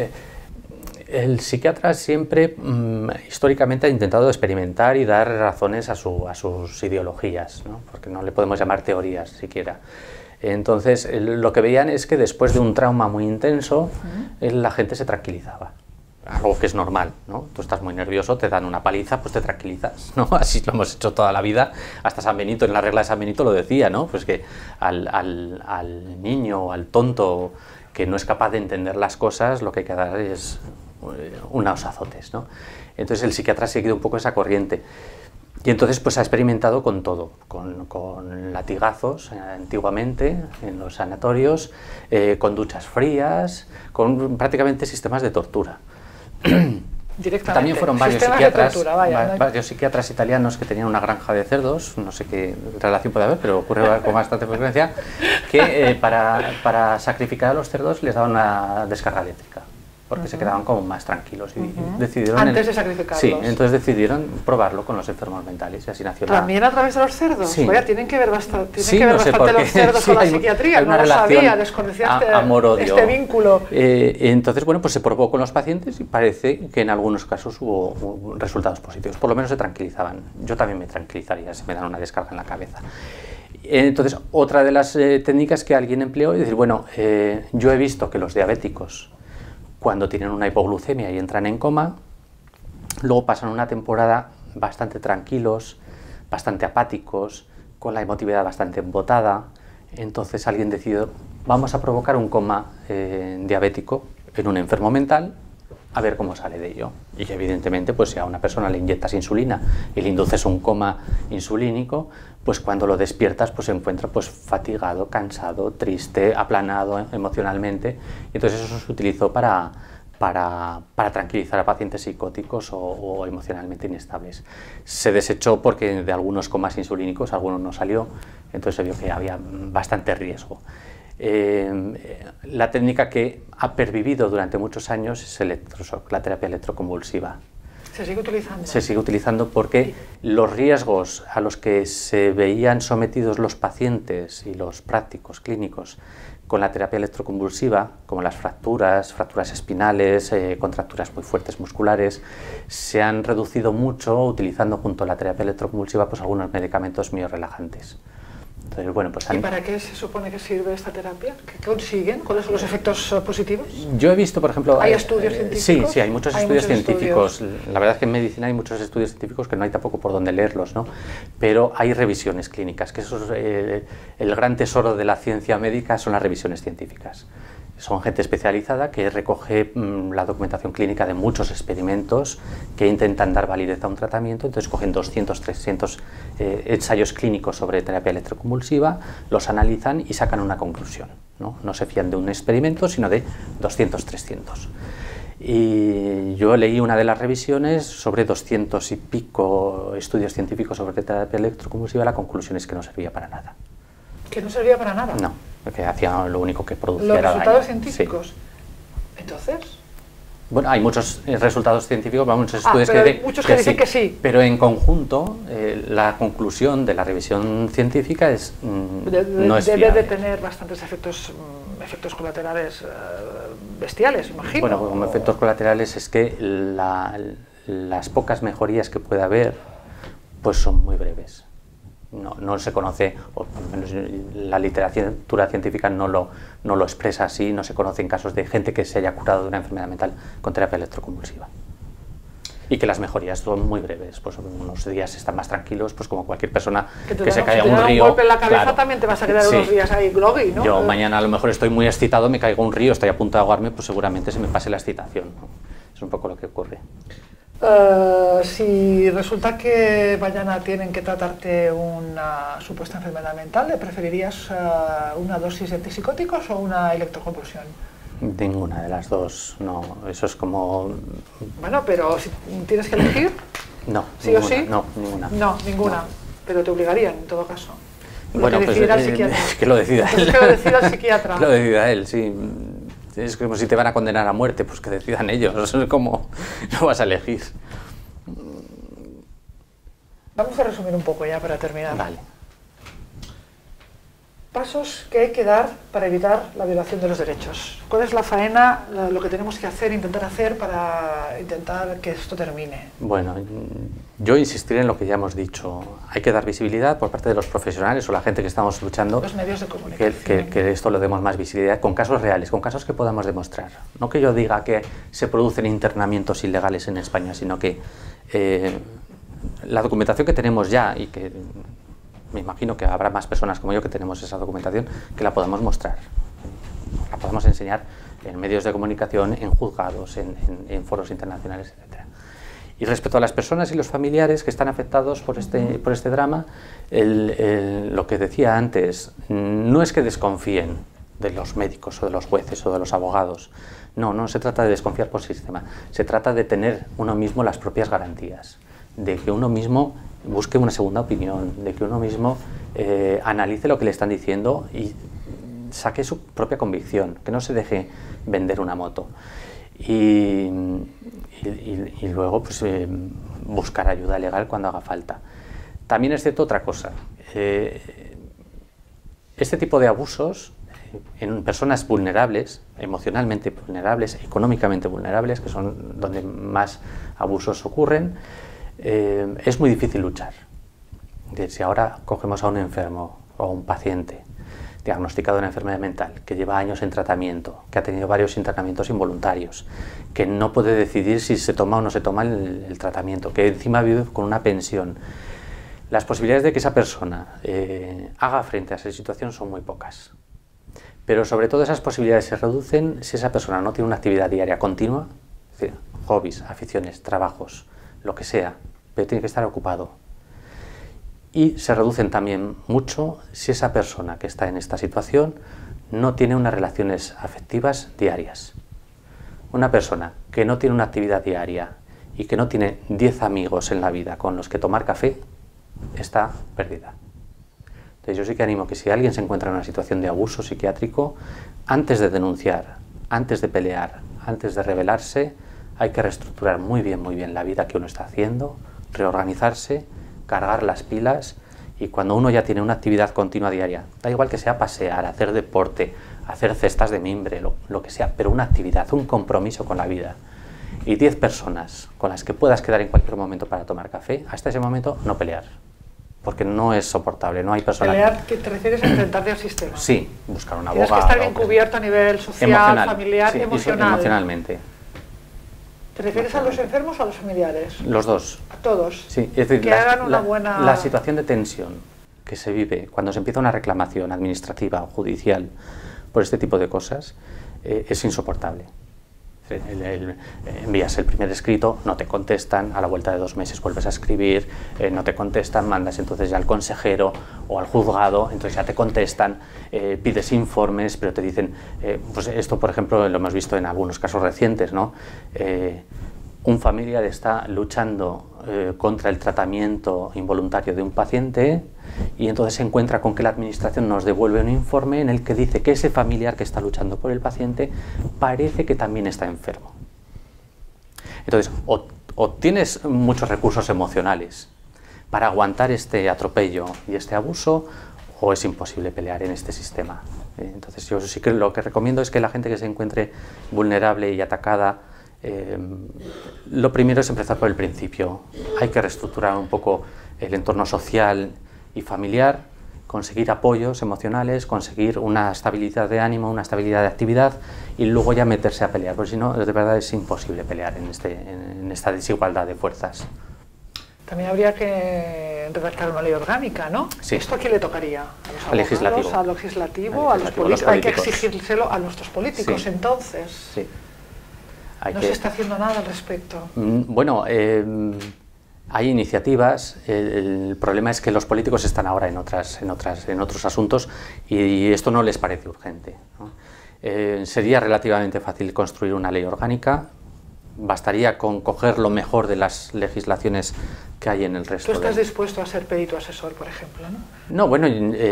el psiquiatra siempre históricamente ha intentado experimentar y dar razones a sus ideologías, ¿no? Porque no le podemos llamar teorías siquiera. Entonces, lo que veían es que después de un trauma muy intenso, la gente se tranquilizaba. Algo que es normal, ¿no? Tú estás muy nervioso, te dan una paliza, pues te tranquilizas, ¿no? Así lo hemos hecho toda la vida. Hasta San Benito, en la regla de San Benito lo decía, ¿no? Pues que al niño o al tonto que no es capaz de entender las cosas, lo que hay que dar es unos azotes, ¿no? Entonces el psiquiatra ha seguido un poco esa corriente. Y entonces pues ha experimentado con todo, con latigazos antiguamente en los sanatorios, con duchas frías, con prácticamente sistemas de tortura. Directamente. También fueron varios Sistemas psiquiatras, de tortura, vaya, varios psiquiatras italianos que tenían una granja de cerdos, no sé qué relación puede haber, pero ocurre con bastante frecuencia, que para sacrificar a los cerdos les daban una descarga eléctrica, porque se quedaban como más tranquilos y decidieron... Antes de sacrificarlos. Sí, entonces decidieron probarlo con los enfermos mentales y así nació la... ¿También a través de los cerdos? Sí. Vaya, tienen que ver bastante, Sí, no sé por qué. los cerdos Sí, con la hay psiquiatría, una no lo relación sabía, desconocía amor-odio. este vínculo. Entonces, bueno, pues se probó con los pacientes y parece que en algunos casos hubo resultados positivos, por lo menos se tranquilizaban. Yo también me tranquilizaría si me dan una descarga en la cabeza. Entonces, otra de las técnicas que alguien empleó es decir, bueno, yo he visto que los diabéticos, cuando tienen una hipoglucemia y entran en coma, luego pasan una temporada bastante tranquilos, bastante apáticos, con la emotividad bastante embotada. Entonces alguien decidió, vamos a provocar un coma diabético en un enfermo mental, a ver cómo sale de ello. Y evidentemente, pues si a una persona le inyectas insulina y le induces un coma insulínico, pues cuando lo despiertas pues se encuentra pues fatigado, cansado, triste, aplanado emocionalmente. Y entonces eso se utilizó para tranquilizar a pacientes psicóticos o emocionalmente inestables. Se desechó porque de algunos comas insulínicos algunos no salió, entonces se vio que había bastante riesgo. La técnica que ha pervivido durante muchos años es el electroshock, la terapia electroconvulsiva. ¿Se sigue utilizando? Se sigue utilizando porque los riesgos a los que se veían sometidos los pacientes y los prácticos clínicos con la terapia electroconvulsiva, como las fracturas espinales, contracturas muy fuertes musculares, se han reducido mucho utilizando junto a la terapia electroconvulsiva pues algunos medicamentos miorelajantes. Entonces, bueno, pues ¿Y para qué se supone que sirve esta terapia? ¿Qué consiguen? ¿Cuáles son los efectos positivos? Yo he visto, por ejemplo... ¿Hay estudios científicos? Sí, hay muchos estudios científicos. La verdad es que en medicina hay muchos estudios científicos que no hay tampoco por dónde leerlos, ¿no? Pero hay revisiones clínicas, que eso es el gran tesoro de la ciencia médica, son las revisiones científicas. Son gente especializada que recoge la documentación clínica de muchos experimentos que intentan dar validez a un tratamiento, entonces cogen 200, 300 ensayos clínicos sobre terapia electroconvulsiva, los analizan y sacan una conclusión, ¿no? No se fían de un experimento, sino de 200, 300. Y yo leí una de las revisiones sobre 200 y pico estudios científicos sobre terapia electroconvulsiva, la conclusión es que no servía para nada. ¿Que no servía para nada? No, porque hacía lo único que producía ¿Los era resultados daño. científicos? Sí. Entonces... Bueno, hay muchos resultados científicos, muchos estudios pero muchos que dicen que sí. Pero en conjunto, la conclusión de la revisión científica es no es debe fiable. de tener bastantes efectos colaterales bestiales, imagino. Bueno, como efectos colaterales es que las pocas mejorías que puede haber pues son muy breves. No se conoce, o por lo menos la literatura científica no lo expresa así, no se conocen casos de gente que se haya curado de una enfermedad mental con terapia electroconvulsiva. Y que las mejorías son muy breves, pues unos días están más tranquilos, pues como cualquier persona que se caiga a un río. Un golpe en la cabeza, claro, también te vas a quedar sí. unos días ahí groggy, ¿no? Yo mañana a lo mejor estoy muy excitado, me caigo a un río, estoy a punto de ahogarme, pues seguramente se me pase la excitación, ¿no? Es un poco lo que ocurre. Si resulta que mañana tienen que tratarte una supuesta enfermedad mental, ¿le preferirías una dosis de antipsicóticos o una electroconvulsión? Ninguna de las dos, no, eso es como... Bueno, pero si tienes que elegir... No, ¿Sí ninguna, o sí? No, ninguna. No, ninguna, No. Pero te obligarían en todo caso. Bueno, que pues decidiera el psiquiatra. que lo decida él. Entonces que lo decida el psiquiatra. Que lo decida él, sí. Es como si te van a condenar a muerte, pues que decidan ellos, es como no vas a elegir. Vamos a resumir un poco ya para terminar. Vale. Pasos que hay que dar para evitar la violación de los derechos. ¿Cuál es la faena, lo que tenemos que hacer, intentar hacer para intentar que esto termine? Bueno, yo insistiré en lo que ya hemos dicho. Hay que dar visibilidad por parte de los profesionales o la gente que estamos luchando. Los medios de comunicación. Que esto lo demos más visibilidad con casos reales, con casos que podamos demostrar. No que yo diga que se producen internamientos ilegales en España, sino que la documentación que tenemos ya y que... Me imagino que habrá más personas como yo que tenemos esa documentación, que la podamos mostrar, la podamos enseñar en medios de comunicación, en juzgados, en foros internacionales, etc. Y respecto a las personas y los familiares que están afectados por este drama, lo que decía antes, no es que desconfíen de los médicos o de los jueces o de los abogados, no se trata de desconfiar por sistema, se trata de tener uno mismo las propias garantías, de que uno mismo busque una segunda opinión, de que uno mismo analice lo que le están diciendo y saque su propia convicción, que no se deje vender una moto. Y luego pues, buscar ayuda legal cuando haga falta. También es cierto otra cosa, este tipo de abusos en personas vulnerables, emocionalmente vulnerables, económicamente vulnerables, que son donde más abusos ocurren, es muy difícil luchar. Si ahora cogemos a un enfermo o a un paciente diagnosticado de una enfermedad mental, que lleva años en tratamiento, que ha tenido varios internamientos involuntarios, que no puede decidir si se toma o no se toma el tratamiento, que encima vive con una pensión, las posibilidades de que esa persona haga frente a esa situación son muy pocas. Pero sobre todo esas posibilidades se reducen si esa persona no tiene una actividad diaria continua, es decir, hobbies, aficiones, trabajos, lo que sea, pero tiene que estar ocupado. Y se reducen también mucho si esa persona que está en esta situación no tiene unas relaciones afectivas diarias. Una persona que no tiene una actividad diaria y que no tiene 10 amigos en la vida con los que tomar café, está perdida. Entonces yo sí que animo que si alguien se encuentra en una situación de abuso psiquiátrico, antes de denunciar, antes de pelear, antes de rebelarse, hay que reestructurar muy bien la vida que uno está haciendo, reorganizarse, cargar las pilas y cuando uno ya tiene una actividad continua diaria, da igual que sea pasear, hacer deporte, hacer cestas de mimbre, lo que sea, pero una actividad, un compromiso con la vida y 10 personas con las que puedas quedar en cualquier momento para tomar café, hasta ese momento no pelear. porque no es soportable, no hay personal. Pelear, ¿que te refieres a enfrentarte al sistema? Sí, buscar un Tienes abogado. que estar bien cubierto a nivel social, emocional, familiar, sí, emocional. emocionalmente. ¿Te refieres a los enfermos o a los familiares? Los dos. A todos. Sí, es decir, que hagan una buena... la situación de tensión que se vive cuando se empieza una reclamación administrativa o judicial por este tipo de cosas es insoportable. Envías el primer escrito, no te contestan, a la vuelta de 2 meses vuelves a escribir, no te contestan, mandas entonces ya al consejero o al juzgado, entonces ya te contestan, pides informes, pero te dicen, pues esto por ejemplo lo hemos visto en algunos casos recientes, ¿no? Un familiar está luchando contra el tratamiento involuntario de un paciente y entonces se encuentra con que la administración nos devuelve un informe en el que dice que ese familiar que está luchando por el paciente parece que también está enfermo. Entonces, o tienes muchos recursos emocionales para aguantar este atropello y este abuso, o es imposible pelear en este sistema. Entonces, yo sí que lo que recomiendo es que la gente que se encuentre vulnerable y atacada, lo primero es empezar por el principio. Hay que reestructurar un poco el entorno social y familiar, conseguir apoyos emocionales, conseguir una estabilidad de ánimo, una estabilidad de actividad y luego ya meterse a pelear, porque si no, de verdad es imposible pelear en esta desigualdad de fuerzas. También habría que redactar una ley orgánica, ¿no? Sí. ¿Esto a quién le tocaría? ¿A los Al legislativo. abogados, al legislativo, a los legislativo, políticos? los Hay que políticos. exigírselo a nuestros políticos, Sí. entonces. Sí. No se está haciendo nada al respecto. Bueno, hay iniciativas. El problema es que los políticos están ahora en otros asuntos y esto no les parece urgente, ¿no? Sería relativamente fácil construir una ley orgánica. Bastaría con coger lo mejor de las legislaciones que hay en el resto. ¿Tú estás dispuesto a ser perito asesor, por ejemplo, no? No, bueno,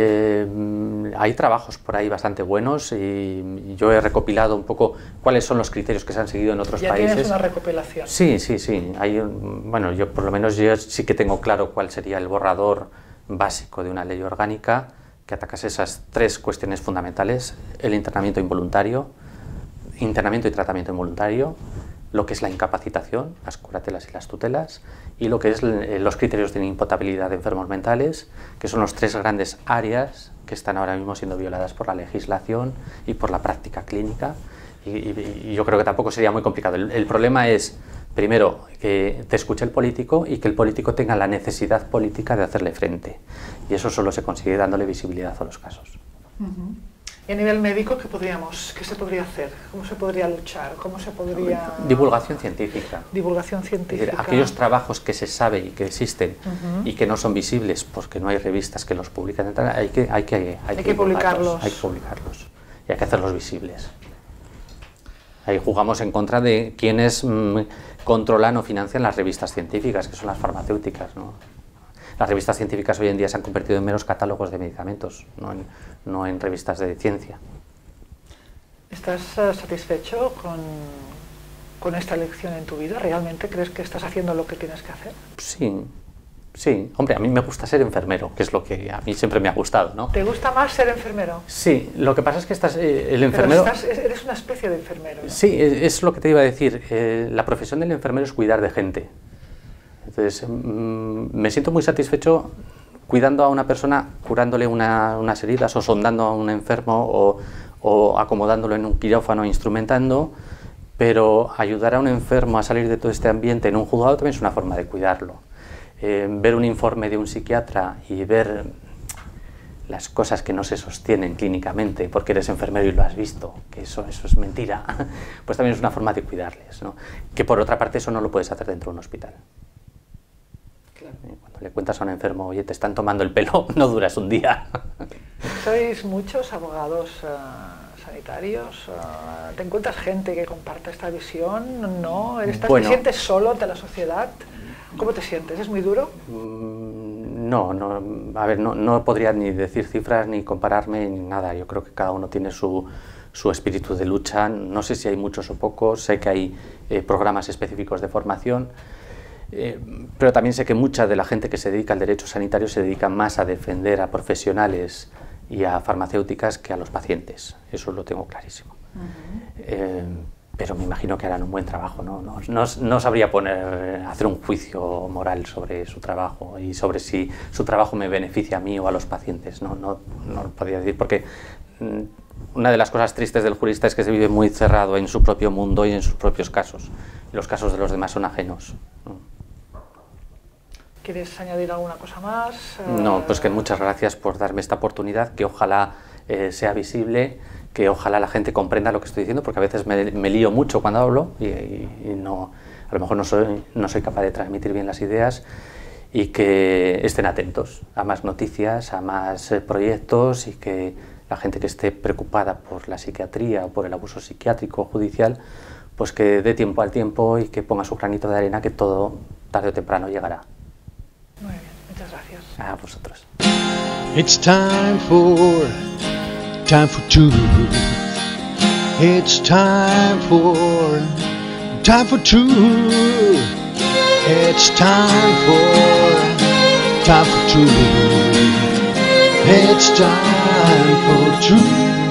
hay trabajos por ahí bastante buenos y yo he recopilado un poco cuáles son los criterios que se han seguido en otros Ya países. tienes una recopilación. Sí, sí, sí. Bueno, yo por lo menos yo sí que tengo claro cuál sería el borrador básico de una ley orgánica que atacase esas 3 cuestiones fundamentales: el internamiento involuntario, internamiento y tratamiento involuntario, lo que es la incapacitación, las curatelas y las tutelas, y lo que es los criterios de imputabilidad de enfermos mentales, que son los 3 grandes áreas que están ahora mismo siendo violadas por la legislación y por la práctica clínica, y yo creo que tampoco sería muy complicado. El problema es, primero, que te escuche el político y que el político tenga la necesidad política de hacerle frente, y eso solo se consigue dándole visibilidad a los casos. Y a nivel médico, ¿qué se podría hacer? ¿Cómo se podría luchar? ¿Cómo se podría...? Divulgación científica. Divulgación científica. Es decir, aquellos trabajos que se sabe y que existen y que no son visibles porque no hay revistas que los publican, hay que publicarlos. Hay que publicarlos y hay que hacerlos visibles. Ahí jugamos en contra de quienes controlan o financian las revistas científicas, que son las farmacéuticas, ¿no? Las revistas científicas hoy en día se han convertido en meros catálogos de medicamentos, no en revistas de ciencia. ¿Estás satisfecho con esta elección en tu vida? ¿Realmente crees que estás haciendo lo que tienes que hacer? Sí, sí. Hombre, a mí me gusta ser enfermero, que es lo que a mí siempre me ha gustado, ¿no? ¿Te gusta más ser enfermero? Sí, lo que pasa es que el enfermero... Eres una especie de enfermero, ¿no? Sí, es lo que te iba a decir. La profesión del enfermero es cuidar de gente. Entonces, me siento muy satisfecho cuidando a una persona, curándole unas heridas o sondando a un enfermo o acomodándolo en un quirófano, instrumentando, pero ayudar a un enfermo a salir de todo este ambiente en un juzgado también es una forma de cuidarlo. Ver un informe de un psiquiatra y ver las cosas que no se sostienen clínicamente porque eres enfermero y lo has visto, que eso es mentira, pues también es una forma de cuidarles, ¿no? Que por otra parte eso no lo puedes hacer dentro de un hospital. Cuando le cuentas a un enfermo, oye, te están tomando el pelo, no duras un día. ¿Sois muchos abogados sanitarios? ¿Te encuentras gente que comparte esta visión? ¿No? ¿Te sientes solo ante la sociedad? ¿Cómo te sientes? ¿Es muy duro? No, a ver, no podría ni decir cifras ni compararme ni nada. Yo creo que cada uno tiene su espíritu de lucha. No sé si hay muchos o pocos, sé que hay programas específicos de formación. Pero también sé que mucha de la gente que se dedica al derecho sanitario se dedica más a defender a profesionales y a farmacéuticas que a los pacientes. Eso lo tengo clarísimo. pero me imagino que harán un buen trabajo. No sabría hacer un juicio moral sobre su trabajo y sobre si su trabajo me beneficia a mí o a los pacientes. No lo podría decir, porque una de las cosas tristes del jurista es que se vive muy cerrado en su propio mundo y en sus propios casos. Los casos de los demás son ajenos. ¿Quieres añadir alguna cosa más? No, pues que muchas gracias por darme esta oportunidad, que ojalá sea visible, que ojalá la gente comprenda lo que estoy diciendo, porque a veces me lío mucho cuando hablo y a lo mejor no soy capaz de transmitir bien las ideas, y que estén atentos a más noticias, a más proyectos, y que la gente que esté preocupada por la psiquiatría o por el abuso psiquiátrico o judicial, pues que dé tiempo al tiempo y que ponga su granito de arena, que todo tarde o temprano llegará. Muy bien, muchas gracias. A vosotros. It's time for truth. It's time for truth. It's time for truth. It's time for truth.